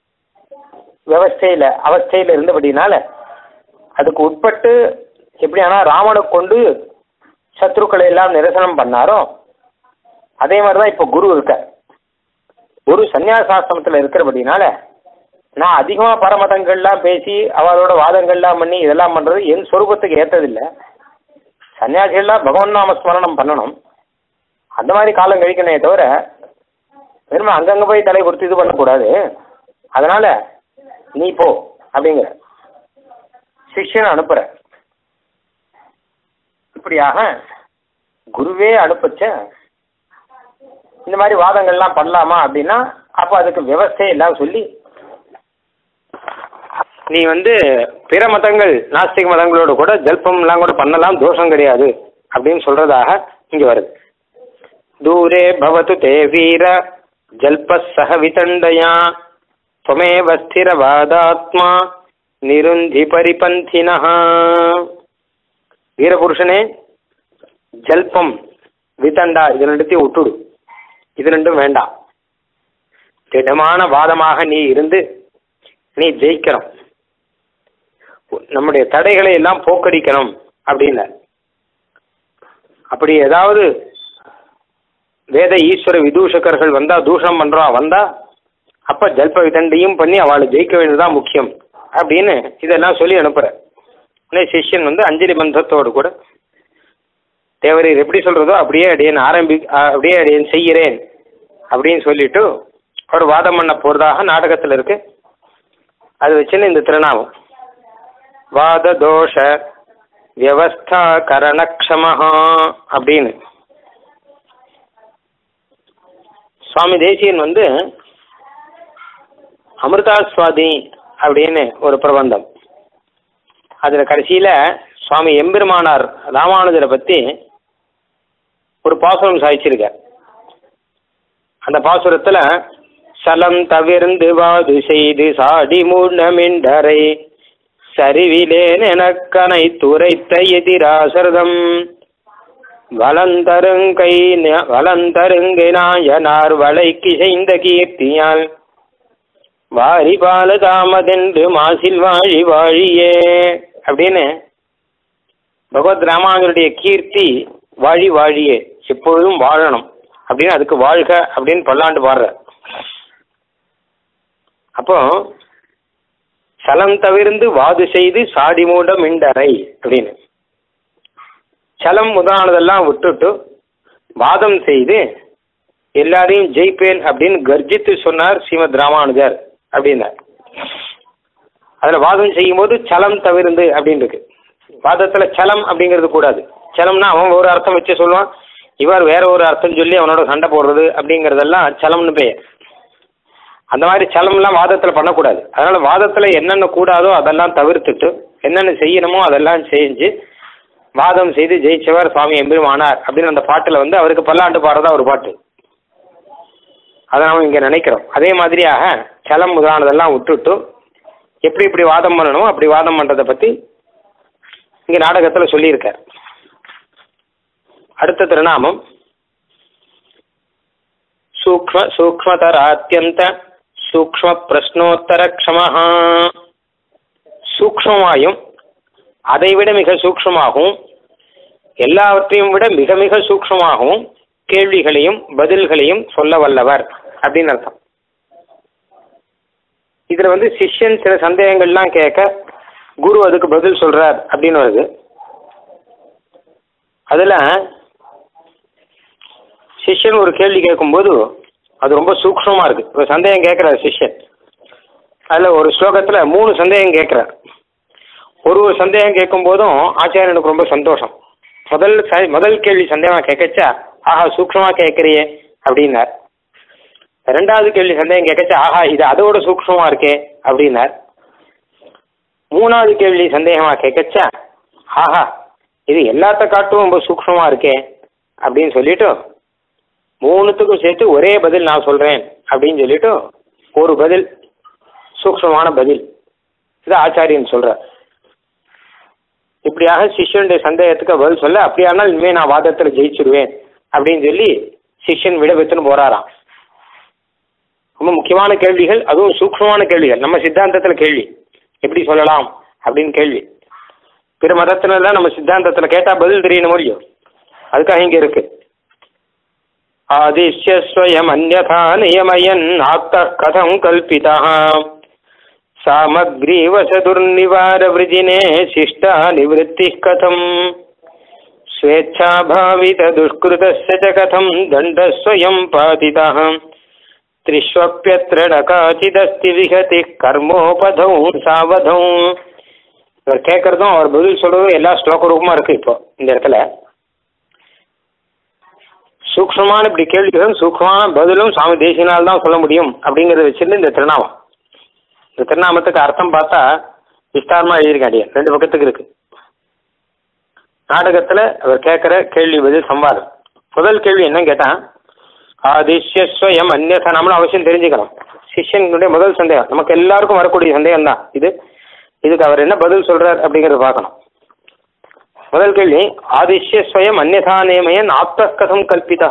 அவஸ்தையில் இருந்தபடினால அதுக்கு உட்பட்டு எப்படி ஆனால் ராமனை கொண்டு சத்ருக்களை எல்லாம் நிரசனம் பண்ணாரோ அதே மாதிரி தான் இப்போ குரு இருக்கார். குரு சந்நியாசாசிரமத்தில் இருக்கிறபடினால நான் அதிகமாக பரமதங்கள்லாம் பேசி அவளோட வாதங்கள்லாம் பண்ணி இதெல்லாம் பண்ணுறது என் சொரூபத்துக்கு ஏற்றதில்லை. சன்னியாசிகள்லாம் பகவான் நாம ஸ்மரணம் பண்ணணும், அந்த மாதிரி காலம் கழிக்கணே தவிர வெறும் அங்கங்கே போய் தலை கொடுத்து இது பண்ணக்கூடாது. அதனால் நீ போ அப்படிங்கிற சிஷ்யனை அனுப்புகிற. இப்படியாக குருவே அனுப்பிச்ச இந்த மாதிரி வாதங்கள்லாம் பண்ணலாமா அப்படின்னா அப்போ அதுக்கு விவஸ்தையெல்லாம் சொல்லி நீ வந்து பிற மதங்கள் நாஸ்திக மதங்களோட கூட ஜல்பம்லாம் கூட பண்ணலாம், தோஷம் கிடையாது அப்படின்னு சொல்றதாக இங்கே வருது. தூரே பவது தே வீர ஜல்ப சக விதண்டயா துவமேவ ஸ்திரவாதாத்மா நிருந்தி பரிபந்தினா. வீரபுருஷனே, ஜல்பம் விதண்டா இது ரெண்டுத்தையும் விட்டுடு, இது ரெண்டும் வேண்டாம். திடமான வாதமாக நீ இருந்து நீ ஜெயிக்கணும், நம்முடைய தடைகளை எல்லாம் போக்கடிக்கணும் அப்படின்னார். அப்படி ஏதாவது வேத ஈஸ்வர விதூஷகர்கள் வந்தா, தூஷணம் பண்றோம் வந்தா, அப்ப ஜல்ப விதண்டையும் பண்ணி அவளை ஜெயிக்க வேண்டியதுதான் முக்கியம் அப்படின்னு இதெல்லாம் சொல்லி அனுப்புற. சிஷ்யன் அஞ்சலி பந்தத்தோடு கூட தேவரீர் எப்படி சொல்றதோ அப்படியே அடியேன் செய்கிறேன் அப்படின்னு சொல்லிட்டு ஒரு வாதம் பண்ண போறதாக நாடகத்தில் இருக்கு. அது வச்சுன்னு இந்த திருநாமம் வாத தோஷ வியவஸ்தா கரணக்ஷமஹா அப்படின்னு. சுவாமி தேசியன் அமிர்தாஸ்வாதி அப்படின்னு ஒரு பிரபந்தம், அதுல கடைசியில சுவாமி எம்பெருமானார் ராமானுஜரை பத்தி ஒரு பாசுரம் சாதிச்சிருக்க. அந்த பாசுரத்துல சலம் தவிர்ந்து வாது செய்து சாடி மூடமின்றரை சரிவிலேன் எனக்கனை துரைத்த எதிராசரதம் வளந்தருங்கை நாயனார் வளைக்கு செய்த கீர்த்தியால் வாரி பால தாமதென்று மாசில் வாழி வாழியே அப்படின்னு பகவத் ராமானுஜருடைய கீர்த்தி வாழி வாழியே எப்பொழுதும் வாழணும் அப்படின்னு, அதுக்கு வாழ்க அப்படின்னு பல்லாண்டு பாடுற. அப்போ சலம் தவிர்ந்து வாது செய்து சாடி மூட மிண்டரை அப்படின்னு சலம் முதலானதெல்லாம் விட்டுட்டு வாதம் செய்து எல்லாரையும் ஜெயிப்பேன் அப்படின்னு கர்ஜித்து சொன்னார் ஸ்ரீமத் ராமானுஜர் அப்படின்னார். அதுல வாதம் செய்யும் போது சலம் தவிர்ந்து அப்படின்னு இருக்கு. வாதத்துல சலம் அப்படிங்கிறது கூடாது. சலம்னா அவன் ஒரு அர்த்தம் வச்சு சொல்லுவான், இவர் வேற ஒரு அர்த்தம் சொல்லி அவனோட சண்டை போடுறது அப்படிங்கிறதெல்லாம் சலம்னு பெயர். அந்த மாதிரி சலம்லாம் வாதத்துல பண்ணக்கூடாது. அதனால வாதத்துல என்னென்ன கூடாதோ அதெல்லாம் தவிர்த்துட்டு என்னென்ன செய்யணுமோ அதெல்லாம் செஞ்சு வாதம் செய்து ஜெயிச்சவர் சுவாமி எம்பெருமானார் அப்படின்னு அந்த பாட்டுல அவருக்கு பல்லாண்டு பாடுறதா ஒரு பாட்டு. அதை நாம் இங்க நினைக்கிறோம். அதே மாதிரியாக சலம் முதலானதெல்லாம் விட்டுட்டு எப்படி இப்படி வாதம் பண்ணணும் அப்படி வாதம் பண்றதை பத்தி இங்க நாடகத்துல சொல்லியிருக்கார். அடுத்த திருநாமம் சூக்மதராத்யந்த சூக்ம பிரஸ்னோத்தர க்ஷமஹா. சூக்மமாயும் அதைவிட மிக சூக்மமாகவும் எல்லாவற்றையும் விட மிக மிக சூக்மமாகவும் கேள்விகளையும் பதில்களையும் சொல்ல வல்லவர் அப்படின்னு அர்த்தம். இதுல சிஷ்யன் சில சந்தேகங்கள்லாம் கேட்க குரு அதுக்கு பதில் சொல்றார் அப்படின்னு வருது. அதுல சிஷ்யன் ஒரு கேள்வி கேட்கும்போது அது ரொம்ப சூக்ஷ்மமா இருக்கு. ஒரு சந்தேகம் கேட்கிறார் சிஷ்யன். அதுல ஒரு ஸ்லோகத்துல 3 சந்தேகம் கேட்கிறார். ஒரு சந்தேகம் கேட்கும் போதும் ஆச்சாரியனுக்கு ரொம்ப சந்தோஷம். முதல் கேள்வி சந்தேகமா கேட்கச்சா ஆஹா சூக்ஷ்மமா கேட்கறியே அப்படின்னார். 2வது கேள்வி சந்தேகம் கேட்கச்சா ஆஹா இது அதோட சூக்ஷ்மமா இருக்கே அப்படின்னார். 3வது கேள்வி சந்தேகமா கேட்கச்சா ஆஹா இது எல்லாத்த காட்டும் ரொம்ப சூக்ஷ்மமா இருக்கே அப்படின்னு சொல்லிட்டு 3த்துக்கும் சேர்த்து ஒரே பதில் நான் சொல்றேன் அப்படின்னு சொல்லிட்டு ஒரு பதில் சூக்ஷ்மமான பதில் இது ஆச்சாரியன் சொல்ற. இப்படியாக சிஷ்யனுடைய சந்தேகத்துக்கு பதில் சொல்ல அப்படியானால் இனிமே நான் வாதத்துல ஜெயிச்சிருவேன் அப்படின்னு சொல்லி சிஷ்யன் விடபெத்துன்னு போறாராம். ரொம்ப முக்கியமான கேள்விகள், அதுவும் சூக்ஷ்மமான கேள்விகள். நம்ம சித்தாந்தத்துல கேள்வி எப்படி சொல்லலாம் அப்படின்னு கேள்வி. பிற மதத்தினர்தான் நம்ம சித்தாந்தத்துல கேட்டா பதில் தெரியணும் முடியும். அதுக்காக இங்க இருக்கு. ஆதிஷ்ய ஸ்வயம் அன்யதா நியமயன் ஆப்த கதம் கல்பிதா சாமக்ரீவச துர்நிவார விருஜினே சிஷ்டா நிவೃತ್ತಿ கதம் ஸ்வேச்சாபாவித துஷ்கிருதஸ்ய ச கதம் தண்டஸ்வயம் பாதிதः த்ரிஷ்வப்யத்ர நகாசிதஸ்தி விஹதி கர்மோபதௌ சாவதௌ. இவர் கேட்கறதும் அவர் பதில் சொல்றதும் எல்லா ஸ்லோக ரூபமா இருக்கு. இப்போ இந்த இடத்துல சூக்ஷ்மமான இப்படி கேள்விகளும் சூக்ஷ்மமான பதிலும் சுவாமி தேசிகனால் தான் சொல்ல முடியும் அப்படிங்கிறத வச்சிருந்து இந்த திருநாமம். இந்த திருநாமத்துக்கு அர்த்தம் பார்த்தா விஸ்தாரமா எழுதியிருக்காண்டிய 2 பக்கத்துக்கு இருக்கு. நாடகத்துல அவர் கேட்கிற கேள்வி பதில் சம்வாதம். முதல் கேள்வி என்னன்னு கேட்டா ஆதிஷ்ய ஸ்வயம் அந்நியதா. நம்மளும் அவசியம் தெரிஞ்சுக்கணும். சிஷ்யனுடைய முதல் சந்தேகம் நமக்கு எல்லாருக்கும் வரக்கூடிய சந்தேகம் தான் இது. இதுக்கு அவர் என்ன பதில் சொல்றார் அப்படிங்கறத பார்க்கணும். முதல் கேள்வி ஆதிஷ்ய ஸ்வயம் அந்நியதா நேமயன் ஆப்த கதம் கல்பிதா.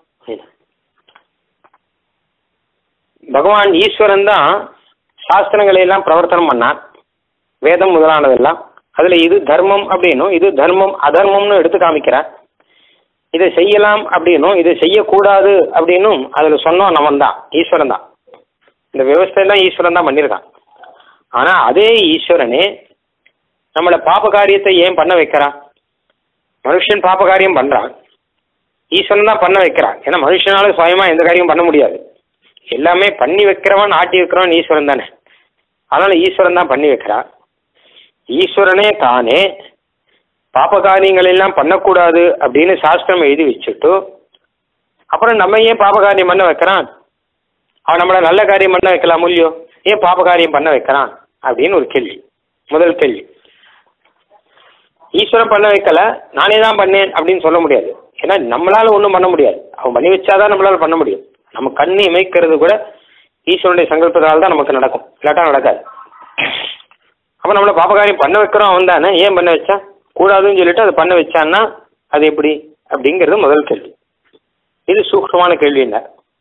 பகவான் ஈஸ்வரன் தான் சாஸ்திரங்களை எல்லாம் பிரவர்த்தனம் பண்ணார், வேதம் முதலானதெல்லாம். அதுல இது தர்மம் அப்படின்னும் இது தர்மம் அதர்மம்னு எடுத்து காமிக்கிறார். இதை செய்யலாம் அப்படின்னும் இதை செய்யக்கூடாது அப்படின்னும் அதில் சொன்னோம் நம்மன் தான், ஈஸ்வரன் தான். இந்த விவசாயெல்லாம் ஈஸ்வரன் தான் பண்ணியிருக்கான். ஆனால் அதே ஈஸ்வரனே நம்மளை பாப காரியத்தை ஏன் பண்ண வைக்கிறான்? மனுஷன் பாப காரியம் பண்ணுறான், ஈஸ்வரன் தான் பண்ண வைக்கிறான். ஏன்னா மனுஷனால சுயமாக எந்த காரியம் பண்ண முடியாது. எல்லாமே பண்ணி வைக்கிறவன் ஆட்டி வைக்கிறவன் ஈஸ்வரன் தானே. அதனால் ஈஸ்வரன் தான் பண்ணி வைக்கிறான். ஈஸ்வரனே தானே பாப காரியங்கள் எல்லாம் பண்ணக்கூடாது அப்படின்னு சாஸ்திரம் எழுதி வச்சுட்டு அப்புறம் நம்ம ஏன் பாப காரியம் பண்ண வைக்கிறான்? அவன் நம்மளை நல்ல காரியம் பண்ண வைக்கலாம் இல்லையோ, ஏன் பாப காரியம் பண்ண வைக்கிறான் அப்படின்னு ஒரு கேள்வி. முதல் கேள்வி. ஈஸ்வரன் பண்ண வைக்கல, நானே தான் பண்ணேன் அப்படின்னு சொல்ல முடியாது. ஏன்னா நம்மளால ஒன்றும் பண்ண முடியாது. அவன் பண்ணி வச்சாதான் நம்மளால பண்ண முடியும். நம்ம கண்ணு இமைக்கிறது கூட ஈஸ்வரனுடைய சங்கல்பத்தால் தான் நமக்கு நடக்கும், இல்லாட்டா நடக்காது. அப்போ நம்மளை பாபகாரியம் பண்ண வைக்கிறோம் அவன் தானே, ஏன் பண்ண வச்சா? கூடாதுன்னு சொல்லிட்டு அதை பண்ண வச்சான்னா அது எப்படி அப்படிங்கிறது முதல் கேள்வி. இது சூக்ஷ்மமான கேள்வி. என்ன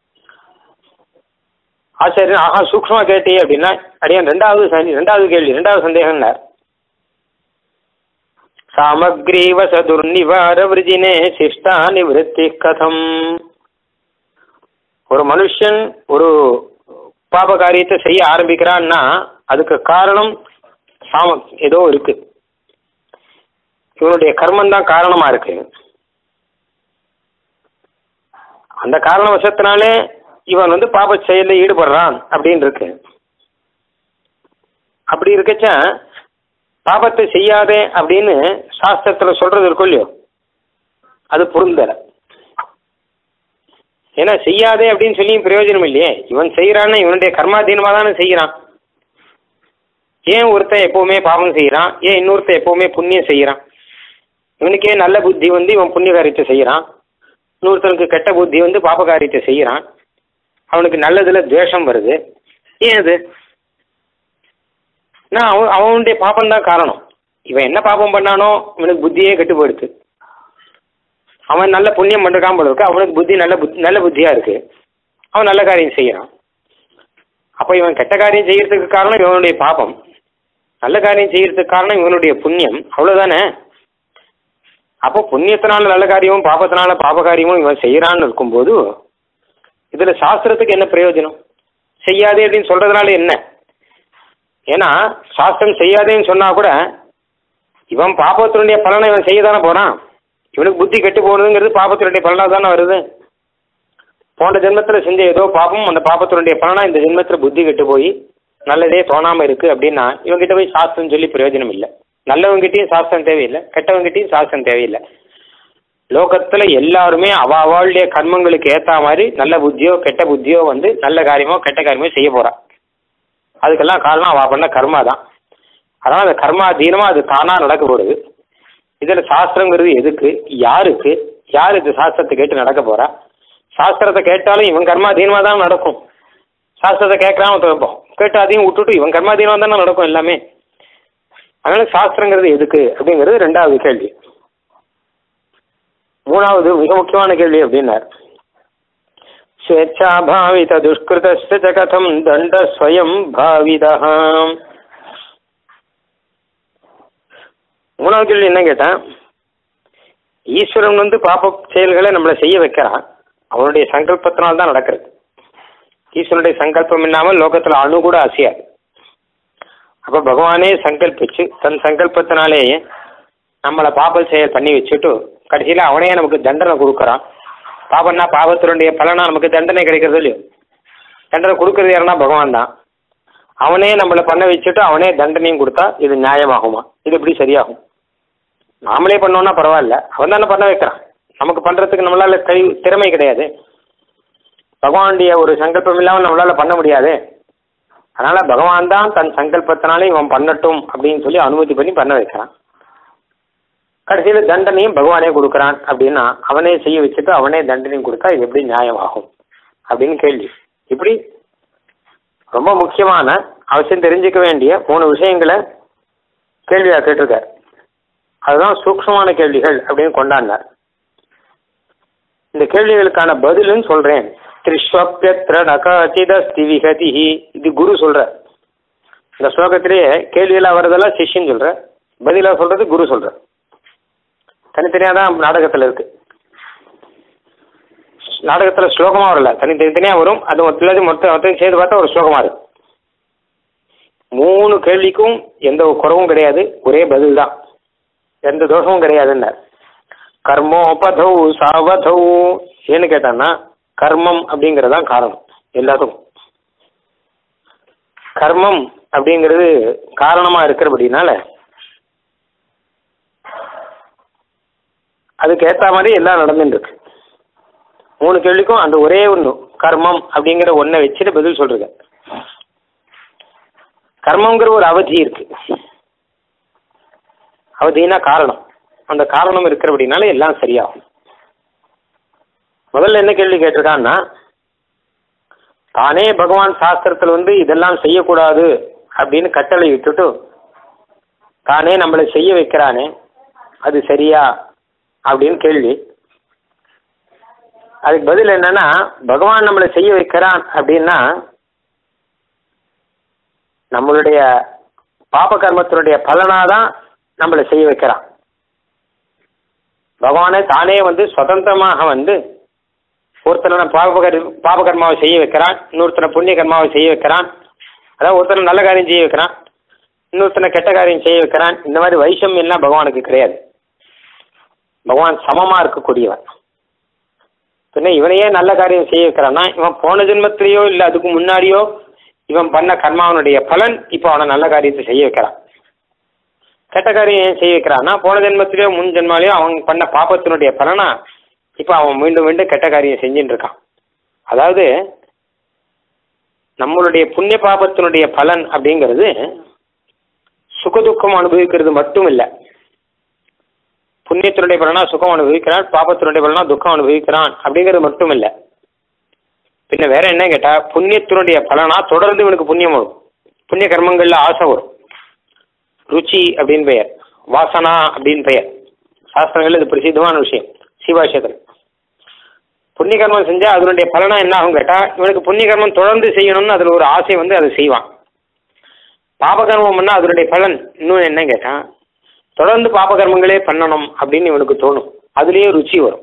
ஆச்சாரியன், ஆஹா சூக்ஷ்மா கேட்டே அப்படின்னா அடியான் ரெண்டாவது கேள்வி, ரெண்டாவது சந்தேகம். சாமக்ரீவச துர்நிவார விருஜினே சிஷ்டா நிவத்தி கதம். ஒரு மனுஷன் ஒரு பாப காரியத்தை செய்ய ஆரம்பிக்கிறான்னா அதுக்கு காரணம் ஏதோ இருக்கு. இவனுடைய கர்மம் தான் காரணமா இருக்கு. அந்த காரணவசத்தினாலே இவன் பாப செயலில் ஈடுபடுறான் அப்படின்னு இருக்கு. அப்படி இருக்கச்ச பாபத்தை செய்யாதே அப்படின்னு சாஸ்திரத்தில் சொல்றது இருக்கும் இல்லையோ, அது பொருந்தல. ஏன்னா செய்யாதே அப்படின்னு சொல்லியும் பிரயோஜனம் இல்லையே. இவன் செய்யறான்னு இவனுடைய கர்மாதீனமாக தானே செய்யறான். ஏன் ஒருத்தன் எப்பவுமே பாவம் செய்யறான், ஏன் இன்னொருத்தன் எப்பவுமே புண்ணியம் செய்யறான்? இவனுக்கே நல்ல புத்தி இவன் புண்ணிய காரியத்தை செய்யறான், இன்னொருத்தனுக்கு கெட்ட புத்தி பாப காரியத்தை செய்யறான். அவனுக்கு நல்லதுல துவேஷம் வருது. ஏன் அது? அவனுடைய பாபம் தான் காரணம். இவன் என்ன பாபம் பண்ணானோ இவனுக்கு புத்தியே கெட்டு போயிடுது. அவன் நல்ல புண்ணியம் பண்ணிருக்கான் போல இருக்கு, அவனுக்கு புத்தி நல்ல புத்தியா இருக்கு, அவன் நல்ல காரியம் செய்யறான். அப்போ இவன் கெட்ட காரியம் செய்யறதுக்கு காரணம் இவனுடைய பாபம், நல்ல காரியம் செய்யறதுக்கு காரணம் இவனுடைய புண்ணியம். அவ்வளவுதானே. அப்போ புண்ணியத்தினால நல்ல காரியமும் பாபத்தினால பாப காரியமும் இவன் செய்யறான்னு இருக்கும்போது இதுல சாஸ்திரத்துக்கு என்ன பிரயோஜனம்? செய்யாதே அப்படின்னு சொல்றதுனால என்ன? ஏன்னா சாஸ்திரம் செய்யாதேன்னு சொன்னா கூட இவன் பாபத்தினுடைய பலனை இவன் செய்யதானே போறான். இவனுக்கு புத்தி கெட்டு போனதுங்கிறது பாபத்தினுடைய பலனா தானே வருது. போன ஜென்மத்தில் செஞ்ச ஏதோ பாபம், அந்த பாபத்தினுடைய பலனா இந்த ஜென்மத்தில் புத்தி கெட்டு போய் நல்லதே தோணாமல் இருக்கு அப்படின்னா இவங்கிட்ட போய் சாஸ்திரம் சொல்லி பிரயோஜனம் இல்லை. நல்லவங்கிட்டையும் சாஸ்திரம் தேவையில்லை, கெட்டவங்கிட்டையும் சாஸ்திரம் தேவையில்லை. லோகத்தில் எல்லாருமே அவளுடைய கர்மங்களுக்கு ஏற்ற மாதிரி நல்ல புத்தியோ கெட்ட புத்தியோ நல்ல காரியமோ கெட்ட காரியமோ செய்ய போறான். அதுக்கெல்லாம் காரணம் அவள் பண்ண கர்மா தான். அதனால் அந்த கர்மாதீனமாக அது தானாக நடக்க போடுது. இதில் சாஸ்திரங்கிறது எதுக்கு, யாருக்கு, யார் இந்த சாஸ்திரத்தை கேட்டு நடக்க போறா? சாஸ்திரத்தை கேட்டாலும் இவன் கர்மாதீனமாக தான் நடக்கும். சாஸ்திரத்தை கேட்கறாம வைப்போம், கேட்டு அதையும் விட்டுட்டு இவன் கர்மாதீனமாக தானே நடக்கும் எல்லாமே. அதனால சாஸ்திரங்கிறது எதுக்கு அப்படிங்கிறது ரெண்டாவது கேள்வி. மூணாவது மிக முக்கியமான கேள்வி அப்படின்னார், ஸ்வேச்சா பாவித துஷ்கிருத கதம் தண்ட ஸ்வயம் பாவிதா. மூணாவது கேள்வி என்ன கேட்டேன், ஈஸ்வரன் பாப செயல்களை நம்மளை செய்ய வைக்கிறான், அவனுடைய சங்கல்பத்தினால்தான் நடக்கிறது. ஈஸ்வரனுடைய சங்கல்பம் இல்லாமல் லோகத்தில் அணு கூட அசையாது. அப்போ பகவானே சங்கல்பிச்சு தன் சங்கல்பத்தினாலேயே நம்மளை பாப செயல் பண்ணி வச்சுட்டு கடைசியில் அவனே நமக்கு தண்டனை கொடுக்குறான். பாபம்னா பாபத்தினுடைய பலனா நமக்கு தண்டனை கிடைக்கிறது இல்லையோ, தண்டனை கொடுக்கறது யாருன்னா பகவான் தான். அவனே நம்மளை பண்ண வச்சுட்டு அவனே தண்டனையும் கொடுத்தா இது நியாயமாகுமா? இது எப்படி சரியாகும்? நாமளே பண்ணோம்னா பரவாயில்ல, அவன் தானே பண்ண வைக்கிறான். நமக்கு பண்ணுறதுக்கு நம்மளால திறமை கிடையாது. பகவானுடைய ஒரு சங்கல்பம் இல்லாமல் நம்மளால பண்ண முடியாது. அதனால் பகவான் தான் தன் சங்கல்பத்தினாலே இவன் பண்ணட்டும் அப்படின்னு சொல்லி அனுமதி பண்ணி பண்ண வைக்கிறான். கடைசியில் தண்டனையும் பகவானே கொடுக்குறான் அப்படின்னா அவனே செய்ய வச்சுட்டு அவனே தண்டனையும் கொடுத்தா இது எப்படி நியாயமாகும் அப்படின்னு கேள்வி. இப்படி ரொம்ப முக்கியமான அவசியம் தெரிஞ்சுக்க வேண்டிய 3 விஷயங்களை கேள்வியாக கேட்டிருக்கார். அதுதான் சூக்ஷ்மமான கேள்விகள் அப்படின்னு கொண்டாடினார். இந்த கேள்விகளுக்கான பதிலுன்னு சொல்றேன். திரிஸ்வப்யத்ர நகாச்சிதஸ்தி விஹதிஹி, இது குரு சொல்ற. இந்த ஸ்லோகத்திலேயே கேள்வியெல்லாம் வரதெல்லாம் சிஷ்யன் சொல்ற, பதிலாக சொல்றது குரு சொல்ற. தனித்தனியாக தான் நாடகத்தில் இருக்கு. நாடகத்தில் ஸ்லோகமாக வரல, தனித்தனியாக வரும். அது மொத்தம் சேர்த்து பார்த்தா ஒரு ஸ்லோகமாக இருக்கும். 3 கேள்விக்கும் எந்த குறவும் கிடையாது, ஒரே பதில் தான், எந்த தோஷமும் கிடையாதுன்னார். கர்மோபதௌ சாவதௌ. ஏன்னு கேட்டான்னா கர்மம் அப்படிங்கிறதான் காரணம் எல்லாத்துக்கும். கர்மம் அப்படிங்கிறது காரணமாக இருக்கிறபடினால அதுக்கு ஏற்ற மாதிரி எல்லாம் நடந்துட்டு இருக்கு. 3 கேள்விக்கும் அந்த ஒரே ஒன்று கர்மம் அப்படிங்கிற ஒன்றை வச்சுட்டு பதில் சொல்றீங்க. கர்மங்கிற ஒரு அவதி இருக்கு. அவதினா காரணம். அந்த காரணம் இருக்கிறபடினால எல்லாம் சரியாகும். முதல்ல என்ன கேள்வி கேட்டிருக்கான்னா, தானே பகவான் சாஸ்திரத்தில் இதெல்லாம் செய்யக்கூடாது அப்படின்னு கட்டளை விட்டுட்டு தானே நம்மளை செய்ய வைக்கிறானே, அது சரியா அப்படின்னு கேள்வி. அதுக்கு பதில் என்னன்னா, பகவான் நம்மளை செய்ய வைக்கிறான் அப்படின்னா நம்மளுடைய பாப கர்மத்தினுடைய பலனாதான் நம்மளை செய்ய வைக்கிறான். பகவானே தானே சுதந்திரமாக ஒருத்தனை பாப கர்மாவை செய்ய வைக்கிறான், இன்னொருத்தனை புண்ணிய கர்மாவை செய்ய வைக்கிறான். அதாவது ஒருத்தனை நல்ல காரியம் செய்ய வைக்கிறான், இன்னொருத்தனை கெட்ட காரியம் செய்ய வைக்கிறான். இந்த மாதிரி வைஷமியம்லாம் பகவானுக்கு கிடையாது. பகவான் சமமா இருக்கக்கூடியவன். பின்ன இவனையே நல்ல காரியம் செய்ய வைக்கிறான்னா, இவன் போன ஜென்மத்திலேயோ இல்லை அதுக்கு முன்னாடியோ இவன் பண்ண கர்மாவனுடைய பலன் இப்போ அவனை நல்ல காரியத்தை செய்ய வைக்கிறான். கெட்ட காரியம் ஏன் செய்ய வைக்கிறான்னா, போன ஜென்மத்திலேயோ முன் ஜென்மாலேயோ அவன் பண்ண பாபத்தினுடைய பலனா இப்போ அவன் மீண்டும் மீண்டும் கெட்ட காரியம் செஞ்சுட்டு இருக்கான். அதாவது நம்மளுடைய புண்ணிய பாபத்தினுடைய பலன் அப்படிங்கிறது சுகதுக்கம் அனுபவிக்கிறது மட்டும் இல்லை. புண்ணியத்தினுடைய பலனா சுகம் அனுபவிக்கிறான், பாபத்தினுடைய பலனா துக்கம் அனுபவிக்கிறான் அப்படிங்கிறது மட்டும் இல்லை. பின்ன வேற என்ன கேட்டா, புண்ணியத்தினுடைய பலனா தொடர்ந்து இவனுக்கு புண்ணியம் வரும். புண்ணிய கர்மங்கள்ல ஆசை வரும். ருச்சி அப்படின்னு பெயர், வாசனா அப்படின்னு பெயர். சாஸ்திரங்கள் இது பிரசித்தமான விஷயம். சிவாஷியத்தில் புண்ணிய கர்மம் செஞ்சா அதனுடைய பலனா என்ன ஆகும் கேட்டா, இவனுக்கு புண்ணிய கர்மம் தொடர்ந்து செய்யணும்னு அதுல ஒரு ஆசை அதை செய்வான். பாபகர்மம் பண்ணா அதனுடைய பலன் இன்னும் என்ன கேட்டா, தொடர்ந்து பாபகர்மங்களே பண்ணணும் அப்படின்னு இவனுக்கு தோணும். அதுலேயே ருச்சி வரும்.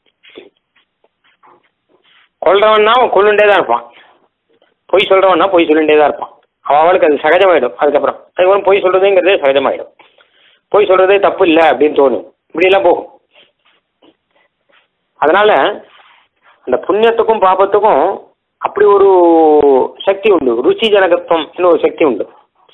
கொல்றவன்னா அவன் கொல்லுண்டே தான் இருப்பான், பொய் சொல்றவன்னா பொய் சொல்லிண்டே தான் இருப்பான். அவளுக்கு அது சகஜமாயிடும். அதுக்கப்புறம் அதுக்கப்புறம் பொய் சொல்றதுங்கிறதே சகஜமாயிடும். பொய் சொல்றதே தப்பு இல்லை அப்படின்னு தோணும். இப்படியெல்லாம் போகும். அதனால அந்த புண்ணியத்துக்கும் பாபத்துக்கும் அப்படி ஒரு சக்தி உண்டு, ருச்சி ஜனகத்துவம் ஒரு சக்தி உண்டு.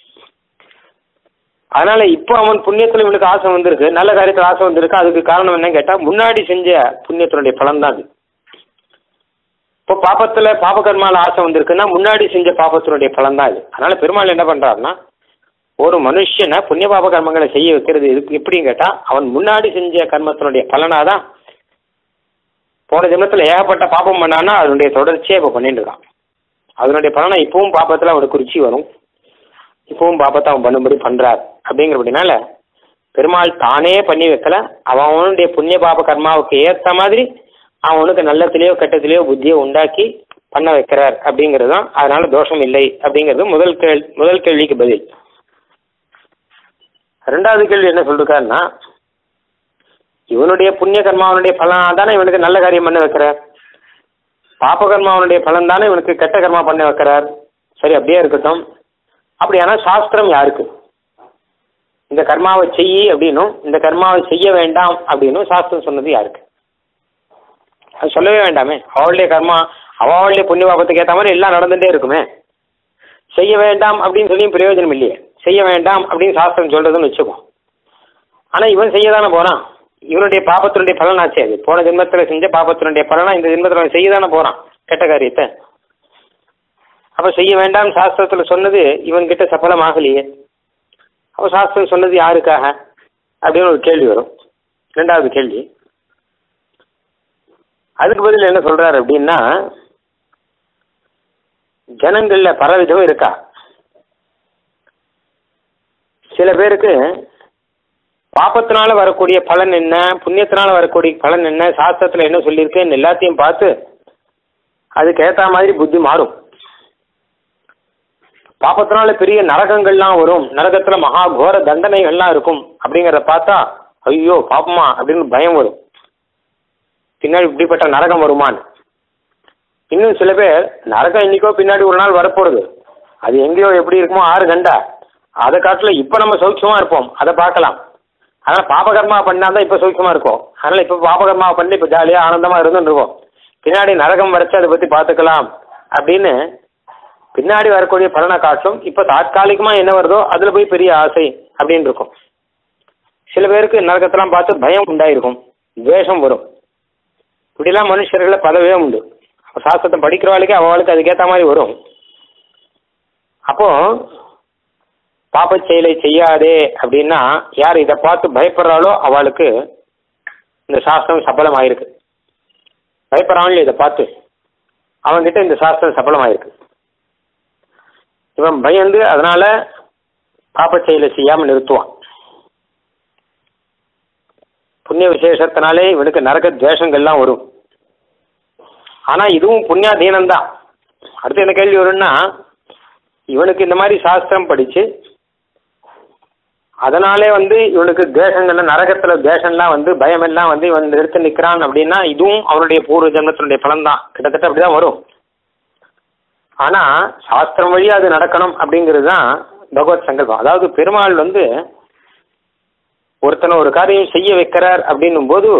அதனால இப்போ அவன் புண்ணியத்துல இவனுக்கு ஆசை வந்திருக்கு, நல்ல காரியத்தில் ஆசை வந்திருக்கு. அதுக்கு காரணம் என்னன்னு கேட்டா, முன்னாடி செஞ்ச புண்ணியத்தினுடைய பலன் தான் அது. இப்போ பாபத்துல பாபகர்மால ஆசை வந்திருக்குன்னா முன்னாடி செஞ்ச பாபத்தினுடைய பலன் தான் இது. அதனால பெருமாள் என்ன பண்றாருன்னா, ஒரு மனுஷனை புண்ணிய பாப கர்மங்களை செய்ய வைக்கிறது எப்படின்னு கேட்டா, அவன் முன்னாடி செஞ்ச கர்மத்தினுடைய பலனாதான். போன ஜென்மத்தில் ஏகப்பட்ட பாபம் பண்ணான்னா அதனுடைய தொடர்ச்சியை இப்போ பண்ணிட்டு இருக்கான். அதனுடைய பலனை இப்பவும் பாப்பத்தில் அவனுக்கு ருச்சி வரும், இப்பவும் பாப்பத்தை அவன் பண்ணும்படி பண்றார். அப்படிங்கிறபடினால பெருமாள் தானே பண்ணி வைக்கல, அவனுடைய புண்ணிய பாப கர்மாவுக்கு ஏற்ற மாதிரி அவனுக்கு நல்லத்திலேயோ கெட்டத்திலேயோ புத்தியை உண்டாக்கி பண்ண வைக்கிறார் அப்படிங்கிறது தான். அதனால தோஷம் இல்லை அப்படிங்கிறது முதல் கேள்விக்கு பதில். ரெண்டாவது கேள்வி என்ன சொல்றாருன்னா, இவனுடைய புண்ணிய கர்மாவனுடைய பலன் தானே இவனுக்கு நல்ல காரியம் பண்ண வைக்கிறார், பாப கர்மாவனுடைய பலன் தானே இவனுக்கு கெட்ட கர்மா பண்ண வைக்கிறார். சரி, அப்படியே இருக்கட்டும். அப்படியானா சாஸ்திரம் யாருக்கு? இந்த கர்மாவை செய்யி அப்படின்னும் இந்த கர்மாவை செய்ய வேண்டாம் அப்படின்னும் சாஸ்திரம் சொன்னது யாருக்கு? அது சொல்லவே வேண்டாமே. அவளுடைய கர்மா அவளுடைய புண்ணிய பாபத்துக்கு ஏற்ற மாதிரி எல்லாம் நடந்துகிட்டே இருக்குமே. செய்ய வேண்டாம் அப்படின்னு சொல்லியும் பிரயோஜனம் இல்லையே. செய்ய வேண்டாம் அப்படின்னு சாஸ்திரம் சொல்றதுன்னு வச்சுக்கோம். ஆனால் இவன் செய்ய தானே போறான். இவனுடைய பாபத்தினுடைய பலனாச்சே அது. போன ஜென்மத்தில் செஞ்ச பாபத்தினுடைய பலனா இந்த ஜென்மத்தில் அவன் செய்ய தானே போறான் கெட்ட காரியத்தை. அப்போ செய்ய வேண்டாம் சாஸ்திரத்தில் சொன்னது இவன்கிட்ட சஃலமாகலையே. அப்போ சாஸ்திரம் சொன்னது யாருக்காக அப்படின்னு ஒரு கேள்வி வரும். ரெண்டாவது கேள்வி. அதுக்கு பதில் என்ன சொல்றாரு அப்படின்னா, ஜனங்கள்ல பலவிதம் இருக்கா. சில பேருக்கு பாபத்தினால வரக்கூடிய பலன் என்ன, புண்ணியத்தினால வரக்கூடிய பலன் என்ன, சாஸ்திரத்துல என்ன சொல்லியிருக்கேன்னு எல்லாத்தையும் பார்த்து அதுக்கு ஏற்ற மாதிரி புத்தி மாறும். பாபத்தினால பெரிய நரகங்கள்லாம் வரும், நரகத்துல மகா கோர தண்டனைகள்லாம் இருக்கும் அப்படிங்கிறத பார்த்தா ஐயோ பாப்பமா அப்படின்னு பயம் வரும். பின்னாடி இப்படிப்பட்ட நரகம் வருமான்னு. இன்னும் சில பேர் நரகம் இன்னைக்கோ பின்னாடி ஒரு நாள் வரப்போகிறது, அது எங்கேயோ எப்படி இருக்குமோ 6 கண்டா, அதை காட்டில் இப்போ நம்ம சௌக்கியமாக இருப்போம், அதை பார்க்கலாம். அதனால் பாபகர்மா பண்ணால் தான் இப்போ சௌக்கியமாக இருக்கும். அதனால் இப்போ பாபகர்மா பண்ணி இப்போ ஜாலியாக ஆனந்தமாக இருந்துருவோம், பின்னாடி நரகம் வரைச்சு அதை பற்றி பார்த்துக்கலாம் அப்படின்னு பின்னாடி வரக்கூடிய பலனை காட்டும் இப்போ தாற்காலிகமாக என்ன வருதோ அதில் போய் பெரிய ஆசை அப்படின்னு இருக்கும். சில பேருக்கு நரகத்தெல்லாம் பார்த்து பயம் உண்டாயிருக்கும், துவேஷம் வரும். இப்படிலாம் மனுஷர்களை பலவே உண்டு. சாஸ்திரத்தை படிக்கிறவாளுக்கு அவளுக்கு அதுக்கேற்ற மாதிரி வரும். அப்போ பாப்ப செயலை செய்யாதே அப்படின்னா யார் இதை பார்த்து பயப்படுறாளோ அவளுக்கு இந்த சாஸ்திரம் சபலமாயிருக்கு. பயப்படுறாங்களோ இதை பார்த்து அவன்கிட்ட இந்த சாஸ்திரம் சபலமாயிருக்கு. இவன் பயந்து அதனால பாப்ப செயலை செய்யாமல் நிறுத்துவான். புண்ணிய விசேஷத்தினாலே இவனுக்கு நரக துவேஷங்கள்லாம் வரும். ஆனால் இதுவும் புண்ணியாதீனம்தான். அடுத்து என்ன கேள்வி வரும்னா, இவனுக்கு இந்த மாதிரி சாஸ்திரம் படித்து அதனாலே இவனுக்கு துவேஷங்கள்லாம் நரகத்தில் துவேஷம்லாம் பயமெல்லாம் இவன் எடுத்து நிற்கிறான் அப்படின்னா இதுவும் அவனுடைய பூர்வ ஜென்மத்தினுடைய பலன் தான். கிட்டத்தட்ட அப்படி தான் வரும். ஆனால் சாஸ்திரம் வழியாக அது நடக்கணும் அப்படிங்கிறது தான் பகவத் சங்கல்பம். அதாவது பெருமாள் ஒருத்தனை ஒரு காரியம் செய்ய வைக்கிறார் அப்படின்னும் போது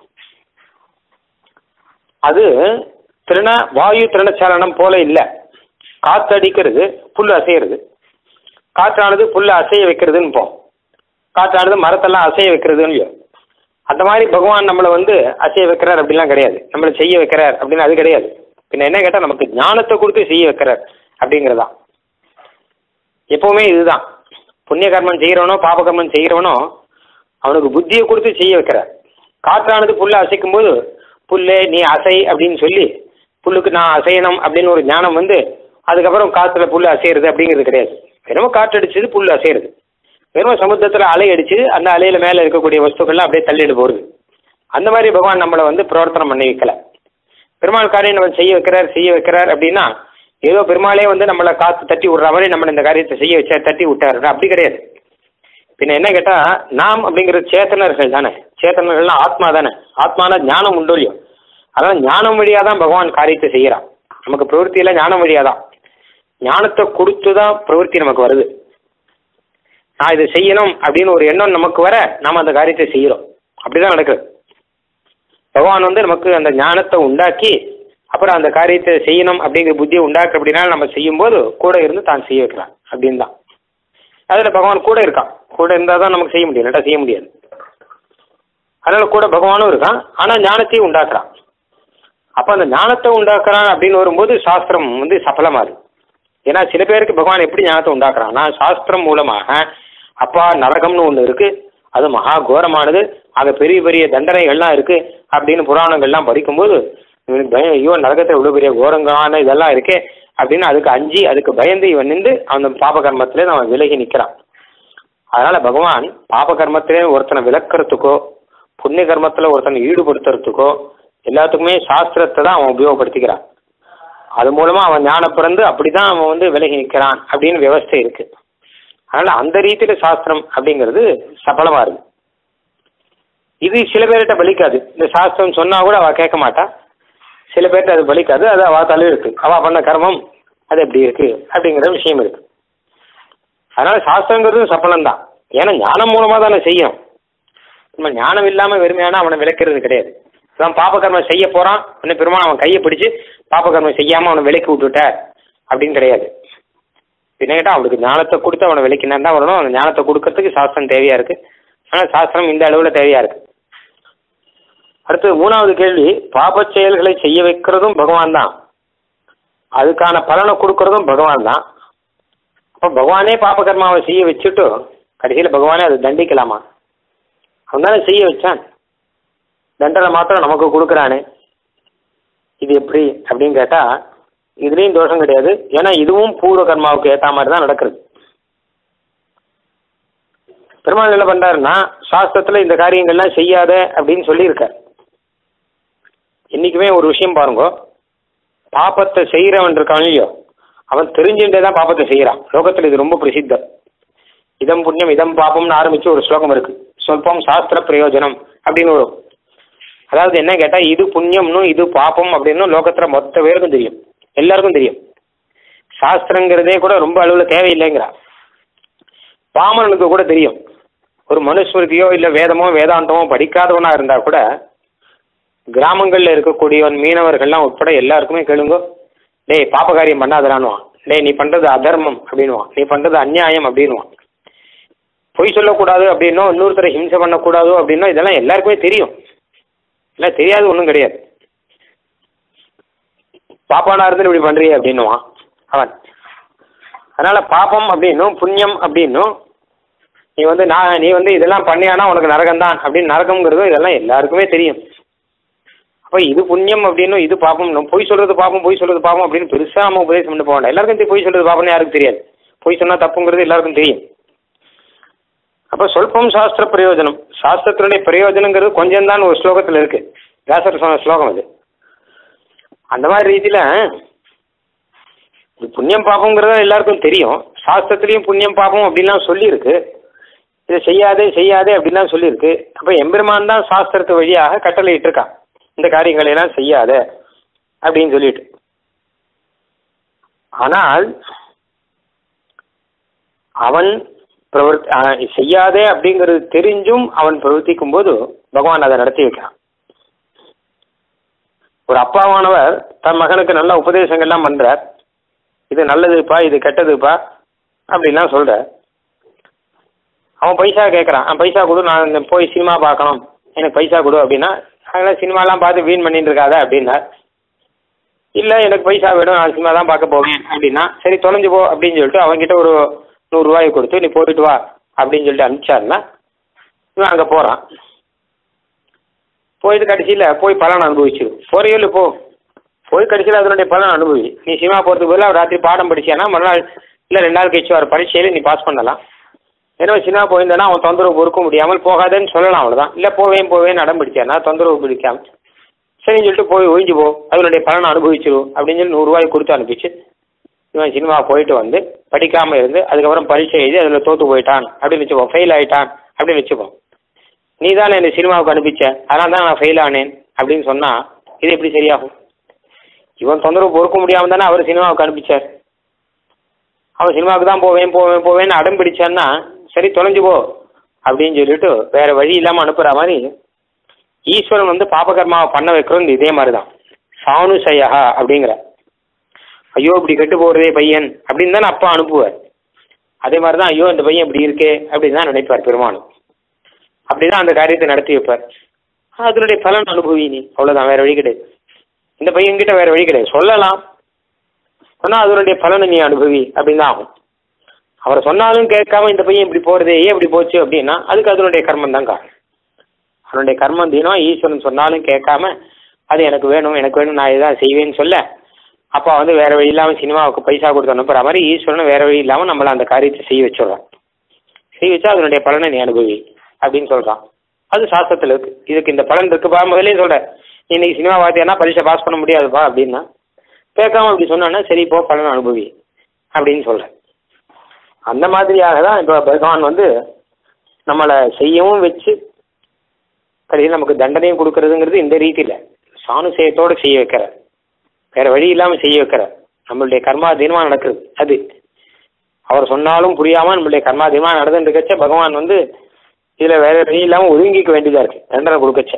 அது வாயு திரணச்சாலனம் போல இல்லை. காற்றடிக்கிறது, புல் அசைகிறது. காற்றானது புல்லை அசைய வைக்கிறதுன்னு போம், காற்றானது மரத்தெல்லாம் அசைய வைக்கிறதுன்னு. அந்த மாதிரி பகவான் நம்மளை அசைய வைக்கிறார் அப்படிலாம் கிடையாது, நம்மளை செய்ய வைக்கிறார் அப்படின்னு அது கிடையாது. பின்ன என்ன கேட்டால் நமக்கு ஞானத்தை கொடுத்து செய்ய வைக்கிறார் அப்படிங்கிறதான். எப்பவுமே இதுதான். புண்ணிய கர்மம் செய்கிறவனோ பாபகர்மம் செய்கிறவனோ அவனுக்கு புத்தியை கொடுத்து செய்ய வைக்கிறார். காற்றானது புல்லை அசைக்கும் போது புல்லே நீ அசை அப்படின்னு சொல்லி புல்லுக்கு நான் அசையணும் அப்படின்னு ஒரு ஞானம் அதுக்கப்புறம் காற்றுல புல் அசைகிறது அப்படிங்கிறது கிடையாது. வெறும் காற்று அடிச்சது புல் அசைகிறது, வெறும் சமுத்திரத்தில் அலை அடிச்சு அந்த அலையில மேலே இருக்கக்கூடிய வஸ்துக்கள்லாம் அப்படியே தள்ளிட்டு போகிறது. அந்த மாதிரி பகவான் நம்மளை பிரவர்த்தனம் பண்ணி வைக்கல. பெருமாள் காரியம் நம்ம செய்ய வைக்கிறார் அப்படின்னா ஏதோ பெருமாளே நம்மளை காற்று தட்டி விடுற மாதிரி நம்மளை இந்த காரியத்தை செய்ய வச்சா தட்டி விட்டாரு அப்படி கிடையாது. பின்ன என்ன கேட்டால் நாம் அப்படிங்கிறது சேத்தனர்கள் தானே, சேத்தனர்கள்லாம் ஆத்மா தானே, ஆத்மான ஞானம் உண்டோ இல்லையோ. அதனால் ஞானம் வழியாக தான் பகவான் காரியத்தை செய்கிறான். நமக்கு பிரவருத்தியில் ஞானம் வழியாக தான், ஞானத்தை கொடுத்து தான் பிரவருத்தி நமக்கு வருது. நான் இதை செய்யணும் அப்படின்னு ஒரு எண்ணம் நமக்கு வர நாம் அந்த காரியத்தை செய்கிறோம். அப்படி தான் நடக்குது. பகவான் நமக்கு அந்த ஞானத்தை உண்டாக்கி அப்புறம் அந்த காரியத்தை செய்யணும் அப்படிங்கிற புத்தியை உண்டாக்கு அப்படின்னா நம்ம செய்யும்போது கூட இருந்து தான் செய்ய வைக்கிறான் அப்படின்னு தான். அதில் பகவான் கூட இருக்கான். கூட இருந்தால் தான் நமக்கு செய்ய முடியும், இல்லாட்டா செய்ய முடியாது. அதனால் கூட பகவானும் இருக்கான், ஆனால் ஞானத்தையும் உண்டாக்குறான். அப்போ அந்த ஞானத்தை உண்டாக்குறான் அப்படின்னு வரும்போது சாஸ்திரம் சஃலமாகுது. ஏன்னா சில பேருக்கு பகவான் எப்படி ஞானத்தை உண்டாக்குறான்னா சாஸ்திரம் மூலமாக அப்பா நரகம்னு ஒன்று இருக்குது, அது மகா கோரமானது, ஆக பெரிய பெரிய தண்டனைகள்லாம் இருக்குது அப்படின்னு புராணங்கள்லாம் படிக்கும்போது இவனுக்கு பயம், ஐயோ நரகத்தை இவ்வளோ பெரிய கோரங்களான இதெல்லாம் இருக்கே அப்படின்னு அதுக்கு அஞ்சி அதுக்கு பயந்து இவன் நின்று அந்த பாபகர்மத்திலே அவன் விலகி நிற்கிறான். அதனால் பகவான் பாபகர்மத்திலே ஒருத்தனை விளக்கிறதுக்கோ புண்ணிய கர்மத்தில் ஒருத்தனை ஈடுபடுத்துறதுக்கோ எல்லாத்துக்குமே சாஸ்திரத்தை தான் அவன் உபயோகப்படுத்திக்கிறான். அது மூலமாக அவன் ஞானம் பிறந்து அப்படி தான் அவன் விலகி நிற்கிறான் அப்படின்னு விவஸ்தை இருக்குது. அதனால் அந்த ரீதியில் சாஸ்திரம் அப்படிங்கிறது சபலமாக இருக்குது. இது சில பேர்கிட்ட பலிக்காது. இந்த சாஸ்திரம் சொன்னால் கூட அவள் கேட்க மாட்டான். சில பேர்கிட்ட அது பலிக்காது, அது அவள் தலை இருக்குது, அவள் பண்ண கர்மம் அது எப்படி இருக்குது அப்படிங்கிற விஷயம் இருக்குது. அதனால் சாஸ்திரங்கிறது சபலம்தான். ஏன்னா ஞானம் மூலமாக தானே செய்யும். நம்ம ஞானம் இல்லாமல் வெறுமையான அவனை விளக்கிறது கிடையாது. அதான் பாபகர்மம் செய்ய போகிறான் இன்னும் பெருமாள் அவன் கையை பிடிச்சி பாபகர்மம் செய்யாமல் அவனை விலக்கி விட்டுட்டார் அப்படின்னு கிடையாது. என்ன கேட்டால் அவனுக்கு ஞானத்தை கொடுத்து அவனை விலக்கினா தான் வரணும். அந்த ஞானத்தை கொடுக்கறதுக்கு சாஸ்திரம் தேவையாக இருக்குது. ஆனால் சாஸ்திரம் இந்த அளவில் தேவையாக இருக்குது. அடுத்து 3வது கேள்வி, பாப செயல்களை செய்ய வைக்கிறதும் பகவான் தான், அதுக்கான பலனை கொடுக்கறதும் பகவான் தான். அப்போ பகவானே பாபகர்மாவை செய்ய வச்சுட்டு கடைசியில் பகவானே அதை தண்டிக்கலாமா? அவன் தானே செய்ய வச்சான், தண்டனை மாத்திரம் நமக்கு கொடுக்குறானே, இது எப்படி அப்படின்னு கேட்டால் இதுலேயும் தோஷம் கிடையாது. ஏன்னா இதுவும் பூர்வ கர்மாவுக்கு ஏற்ற மாதிரி தான் நடக்கிறது. பெருமாள் என்ன பண்ணுறாருன்னா சாஸ்திரத்தில் இந்த காரியங்கள்லாம் செய்யாத அப்படின்னு சொல்லியிருக்கார். என்றைக்குமே ஒரு விஷயம் பாருங்க, பாப்பத்தை செய்கிறவன் இருக்கான் இல்லையோ அவன் தெரிஞ்சுட்டே தான் பாப்பத்தை செய்கிறான். லோகத்தில் இது ரொம்ப பிரசித்தம். இதம் புண்ணியம் இதம் பாப்பம்னு ஆரம்பித்து ஒரு ஸ்லோகம் இருக்குது. சொல்பம் சாஸ்திர பிரயோஜனம் அப்படின்னு வரும். அதாவது என்ன கேட்டால் இது புண்ணியம்னு இது பாப்பம் அப்படின்னு லோகத்தில் மொத்த பேருக்கும் தெரியும், எல்லாருக்கும் தெரியும். சாஸ்திரங்கிறதே கூட ரொம்ப அளவில் தேவையில்லைங்கிறா. பாமரனுக்கு கூட தெரியும். ஒரு மனுஸ்மிருதியோ இல்லை வேதமோ வேதாந்தமோ படிக்காதவனா இருந்தால் கூட கிராமங்களில் இருக்கக்கூடியவன் மீனவர்கள்லாம் உட்பட எல்லாருக்குமே கேளுங்கோ, டேய் பாப்பகாரியம் பண்ணாதரான்வான், டேய் நீ பண்ணுறது அதர்மம் அப்படின்வான், நீ பண்ணுறது அநியாயம் அப்படின்வான். பொய் சொல்லக்கூடாது அப்படின்னோ இன்னொருத்தரை ஹிம்சை பண்ணக்கூடாதோ அப்படின்னோ இதெல்லாம் எல்லாருக்குமே தெரியும். இல்லை தெரியாது ஒன்றும் கிடையாது. பாப்பானா இருந்து இப்படி பண்ணுறியே அப்படின்னுவான் அவன். அதனால் பாப்பம் அப்படின்னும் புண்ணியம் அப்படின்னும் நீ வந்து இதெல்லாம் பண்ணியானா உனக்கு நரகம்தான் அப்படின்னு, நரகம்ங்கிறதும் இதெல்லாம் எல்லாருக்குமே தெரியும். அப்போ இது புண்ணியம் அப்படின்னும் இது பாப்பம், பொய் சொல்கிறது பாப்பம் பொய் சொல்கிறது பாப்பம் அப்படின்னு பெருசாக நம்ம உபதேசம் பண்ணி போக வேண்டாம். எல்லாருக்கும் பொய் சொல்கிறது பாப்பம்னு யாருக்கும் தெரியாது, பொய் சொன்னால் தப்புங்கிறது எல்லாருக்கும் தெரியும். அப்போ சொல்பம் சாஸ்திர பிரயோஜனம், சாஸ்திரத்தினுடைய பிரயோஜனங்கிறது கொஞ்சம் தான் ஒரு ஸ்லோகத்தில் இருக்குது. வியாசர் சொன்ன ஸ்லோகம் அது. அந்த மாதிரி ரீதியில் புண்ணியம் பாப்பங்கிறத எல்லாருக்கும் தெரியும். சாஸ்திரத்துலேயும் புண்ணியம் பாப்பம் அப்படின்லாம் சொல்லியிருக்கு. இதை செய்யாதே செய்யாதே அப்படின்லாம் சொல்லியிருக்கு. அப்போ எம்பெருமான் தான் சாஸ்திரத்து வழியாக கட்டளை இட்டிருக்கான், இந்த காரியங்களையெல்லாம் செய்யாத அப்படின்னு சொல்லிட்டு. ஆனால் அவன் செய்யாதே அப்படிங்கிறது தெரிஞ்சும் அவன் பிரவர்த்திக்கும் போது பகவான் அதை நடத்தி வைக்கிறான். ஒரு அப்பாவானவர் தன் மகனுக்கு நல்ல உபதேசங்கள்லாம் பண்றார். இது நல்லதுப்பா இது கெட்டதுப்பா அப்படின்லாம் சொல்ற. அவன் பைசா கேட்குறான், பைசா கொடு, நான் போய் சினிமா பார்க்கணும், எனக்கு பைசா கொடு அப்படின்னா, அதெல்லாம் சினிமாலாம் பார்த்து வீண் பண்ணிட்டு இருக்காத அப்படின்னா, இல்லை எனக்கு பைசா வேணும் நான் சினிமா தான் பார்க்க போவேன் அப்படின்னா, சரி தொலைஞ்சு போ அப்படின்னு சொல்லிட்டு அவங்ககிட்ட ஒரு 100 ரூபாயை கொடுத்து நீ போயிட்டு வா அப்படின்னு சொல்லிட்டு அனுப்பிச்சாருன்னா இவன் அங்கே போகிறான். போயிட்டு கடைசியில் போய் பலன் அனுபவிச்சிடும். போறியல் போய் கடைசியில் அதனுடைய பலன் அனுபவி. நீ சினிமா போகிறதுக்கு பதிலாக ராத்திரி பாடம் படிச்சியானா மறுநாள் இல்லை 2 நாள் கழிச்சு வர பரீட்சையில் நீ பாஸ் பண்ணலாம். ஏன்னா சினிமா போயிருந்தேன்னா அவன் தொந்தரவு பொறுக்க முடியாமல் போகாதேன்னு சொல்லலாம், அவ்வளோதான். இல்லை போவேன் அடம் பிடிச்சானா தொந்தரவு பிடிக்காம சரின்னு சொல்லிட்டு போய் ஒழிஞ்சு போ, அதனுடைய பலனை அனுபவிச்சிடும் அப்படின்னு சொல்லி 100 ரூபாய் கொடுத்து அனுப்பிச்சு இவன் சினிமா போயிட்டு வந்து படிக்காமல் இருந்து அதுக்கப்புறம் பரீட்சை எழுதி அதில் தோற்று போயிட்டான் அப்படின்னு வச்சுப்போம், ஃபெயில் ஆகிட்டான் அப்படின்னு வச்சுப்போம். நீ தானே என்னை சினிமாவுக்கு அனுப்பிச்ச, அதனால தான் நான் ஃபெயில் ஆனேன் அப்படின்னு சொன்னால் இது எப்படி சரியாகும்? இவன் தொந்தரவு பொறுக்க முடியாமல் தானே அவர் சினிமாவுக்கு அனுப்பிச்சார். அவன் சினிமாவுக்கு தான் போவேன்னு அடம் பிடிச்சான்னா சரி தொலைஞ்சு போ அப்படின்னு சொல்லிட்டு வேற வழி இல்லாமல் அனுப்புகிற மாதிரி ஈஸ்வரன் வந்து பாபகர்மாவை பண்ண வைக்கிறது இதே மாதிரி தான். சானுசயா அப்படிங்கிற, ஐயோ இப்படி கெட்டு போகிறதே பையன் அப்படின்னு தானே அப்பா அனுப்புவார். அதே மாதிரி தான் ஐயோ இந்த பையன் இப்படி இருக்கே அப்படின்னு தான் நினைப்பார் பெருமானும். அப்படி தான் அந்த காரியத்தை நடத்தி வைப்பார். அதனுடைய பலன் அனுபவி நீ, அவ்வளோதான், வேற வழி கிடையாது. இந்த பையன்கிட்ட வேற வழி கிடையாது, சொல்லலாம், சொன்னால் அதனுடைய பலனை நீ அனுபவி அப்படின்னு தான் ஆகும். அவரை சொன்னாலும் கேட்காம இந்த பையன் இப்படி போகிறதே ஏன் இப்படி போச்சு அப்படின்னா அதுக்கு அதனுடைய கர்மம் தான் காரணம். அவனுடைய கர்மம் தீனம். ஈஸ்வரன் சொன்னாலும் கேட்காம அது எனக்கு வேணும் நான் இதான் செய்வேன்னு சொல்ல அப்பா வந்து வேற வழி இல்லாமல் சினிமாவுக்கு பைசா கொடுத்து அனுப்புகிற மாதிரி ஈஸ்வரன் வேற வழி இல்லாமல் நம்மளை அந்த காரியத்தை செய்ய வச்சுடுறான். செய்ய வச்சா அதனுடைய பலனை நீ அனுபவி அப்படின்னு சொல்கிறான். அது சாஸ்திரத்தில் இருக்கு. இதுக்கு இந்த பலன் இருக்குப்பா, முதலே சொல்கிறேன். இன்னைக்கு சினிமா பார்த்தியானா பரீட்சை பாஸ் பண்ண முடியாதுப்பா அப்படின்னா கேட்காம அப்படி சொன்னான்னா சரி இப்போ பலன் அனுபவி அப்படின்னு சொல்கிறேன். அந்த மாதிரியாக தான் இப்போ பகவான் வந்து நம்மளை செய்யவும் வச்சு கடைசியில் நமக்கு தண்டனையும் கொடுக்கறதுங்கிறது இந்த ரீதியில் சானுசயத்தோடு செய்ய வைக்கிற, வேற வழி இல்லாமல் செய்ய வைக்கிற, நம்மளுடைய கர்மாதீனமாக நடக்குது. அது அவர் சொன்னாலும் புரியாமல் நம்மளுடைய கர்மாதீனமாக நடந்துட்டு இருக்கச்ச பகவான் வந்து இதில் வேற வழி இல்லாமல் ஒதுங்கிக்க வேண்டியதாக இருக்கு தண்டனை கொடுக்கச்ச.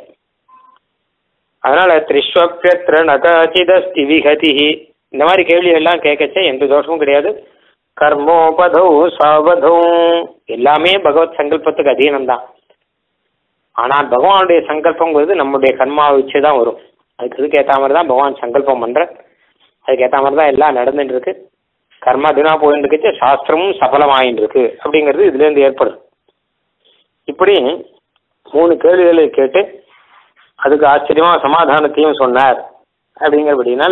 அதனால திரிஸ்வப்யத்ர நகாச்சிதஸ்தி விகதி இந்த மாதிரி கேள்விகள்லாம் கேட்கச்ச எந்த தோஷமும் கிடையாது. கர்மோபதௌ சாவதௌ எல்லாமே பகவத் சங்கல்பத்துக்கு அதீனம்தான். ஆனால் பகவானுடைய சங்கல்பங்கிறது நம்முடைய கர்மாவை வச்சு தான் வரும். அதுக்கு ஏற்ற மாதிரி தான் பகவான் சங்கல்பம் பண்ணுற, அதுக்கு ஏற்ற மாதிரி தான் எல்லாம் நடந்துட்டு இருக்கு. கர்மா தினா போயிட்டு இருக்குச்சு, சாஸ்திரமும் சபலமாயின்னு இருக்கு அப்படிங்கிறது இதுலேருந்து ஏற்படும். இப்படி 3 கேள்விகளை கேட்டு அதுக்கு ஆச்சரியமாக சமாதானத்தையும் சொன்னார். அப்படிங்கிறபடினால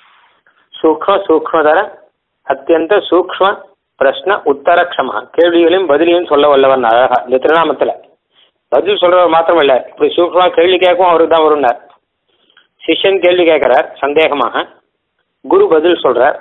சூக்மதர அத்தியந்த சூக்ம பிரஷ்ன உத்தரக்ஷமா கேள்விகளையும் பதிலையும் சொல்ல வல்லவன் அழகா இந்த திருநாமத்தில். பதில் சொல்றவர் மாத்திரம் இல்லை, இப்படி சூக்மா கேள்வி கேட்கவும் அவருக்கு தான் வரும்னார். சிஷ்யன் கேள்வி கேட்கிறார் சந்தேகமாக, குரு பதில் சொல்றார்.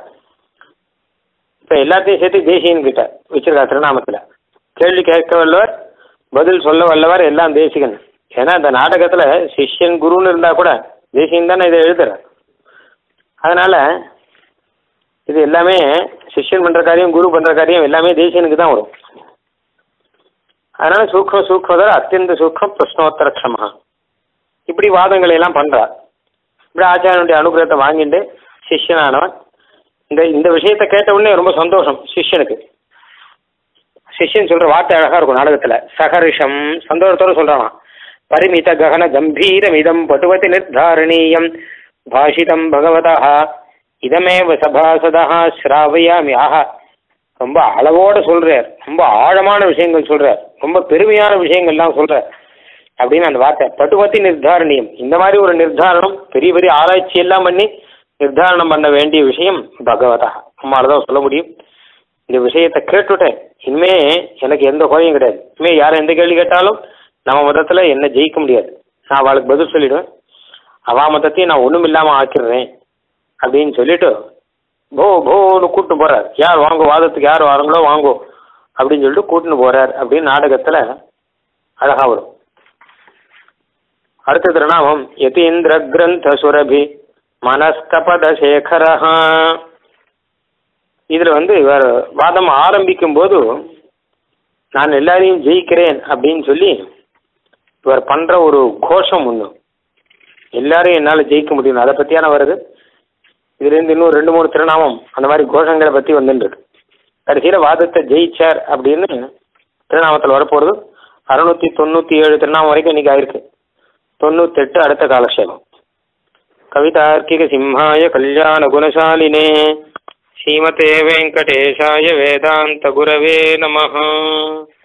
இப்போ எல்லாத்தையும் சேர்த்து தேசிகன் கிட்ட வச்சிருக்கார் திருநாமத்தில். கேள்வி கேட்க வல்லவர், பதில் சொல்ல வல்லவர், எல்லாம் தேசிகன். ஏன்னா இந்த நாடகத்தில் சிஷ்யன் குருன்னு இருந்தால் கூட தேசியன் தானே இதை எழுதுறார். அதனால் இது எல்லாமே சிஷ்யன் பண்ணுற காரியம், குரு பண்ணுற காரியம் எல்லாமே தேசியனுக்கு தான் வரும். அதனால் சூக்மதர் அத்தியந்த சூக்ம பிரஷ்னோத்தரக்ஷமா இப்படி வாதங்களை எல்லாம் பண்ணுறார். இப்படி ஆச்சாரியனுடைய அனுகிரகத்தை வாங்கிட்டு சிஷ்யனானவன் இந்த விஷயத்தை கேட்ட உடனே ரொம்ப சந்தோஷம் சிஷ்யனுக்கு. சிஷ்யன் சொல்கிற வார்த்தை அழகாக இருக்கும் நாடகத்தில். சகர்ஷம் சந்தோஷத்தோடு சொல்கிறான். பரிமித ககன கம்பீரமிதம் பட்டுவதி நிர்தாரணீயம் பாஷிதம் பகவதா இதமேவ சபாசதா ஸ்ராவயாமி. ஆஹா, ரொம்ப அளவோடு சொல்கிறார், ரொம்ப ஆழமான விஷயங்கள் சொல்கிறார், ரொம்ப பெருமையான விஷயங்கள்லாம் சொல்கிறார் அப்படின்னு அந்த வார்த்தை. பட்டுவத்தி நிர்தாரணியம், இந்த மாதிரி ஒரு நிர்தாரணம் பெரிய பெரிய ஆராய்ச்சி எல்லாம் பண்ணி நிர்தாரணம் பண்ண வேண்டிய விஷயம் பகவதா நம்மளால தான் சொல்ல முடியும். இந்த விஷயத்தை கேட்டுவிட்டேன், இனிமே எனக்கு எந்த கோயம் கிடையாது. இனிமேல் யாரும் எந்த கேள்வி கேட்டாலும் நம்ம மதத்தில் என்ன ஜெயிக்க முடியாது, நான் அவளுக்கு பதில் சொல்லிவிடுவேன், அவள் மதத்தையும் நான் ஒன்றும் இல்லாமல் ஆக்கிடுறேன் அப்படின்னு சொல்லிட்டு போன்னு கூட்டின்னு போகிறார். யார் வாங்கோ வாதத்துக்கு, யார் வாரங்களோ வாங்கோ அப்படின்னு சொல்லிட்டு கூட்டின்னு போகிறார் அப்படின்னு நாடகத்தில் அழகாக வரும். அடுத்த திருநாமம் யதீந்திர கிரந்த சுரபி மனஸ்தபத சேகரஹா. இதில் இவர் வாதம் ஆரம்பிக்கும் போது நான் எல்லாரையும் ஜெயிக்கிறேன் அப்படின்னு சொல்லி இவர் பண்ணுற ஒரு கோஷம் ஒன்று, எல்லாரையும் என்னால் ஜெயிக்க முடியும், அதை பற்றியான வருது. இதுலேருந்து இன்னும் 2-3 திருநாமம் அந்த மாதிரி கோஷங்களை பற்றி வந்துருக்கு. கடைசியில் வாதத்தை ஜெயிச்சார் அப்படின்னு திருநாமத்தில் வரப்போகிறது. 697 திருநாமம் வரைக்கும் இன்னைக்கு ஆயிருக்கு. 98 அடுத்த காலக்ஷேபம். கவிதார்க்கிக சிம்ஹாய கல்யாண குணசாலினே ஸ்ரீமதே வெங்கடேஷாய வேதாந்த குரவே நமஹ.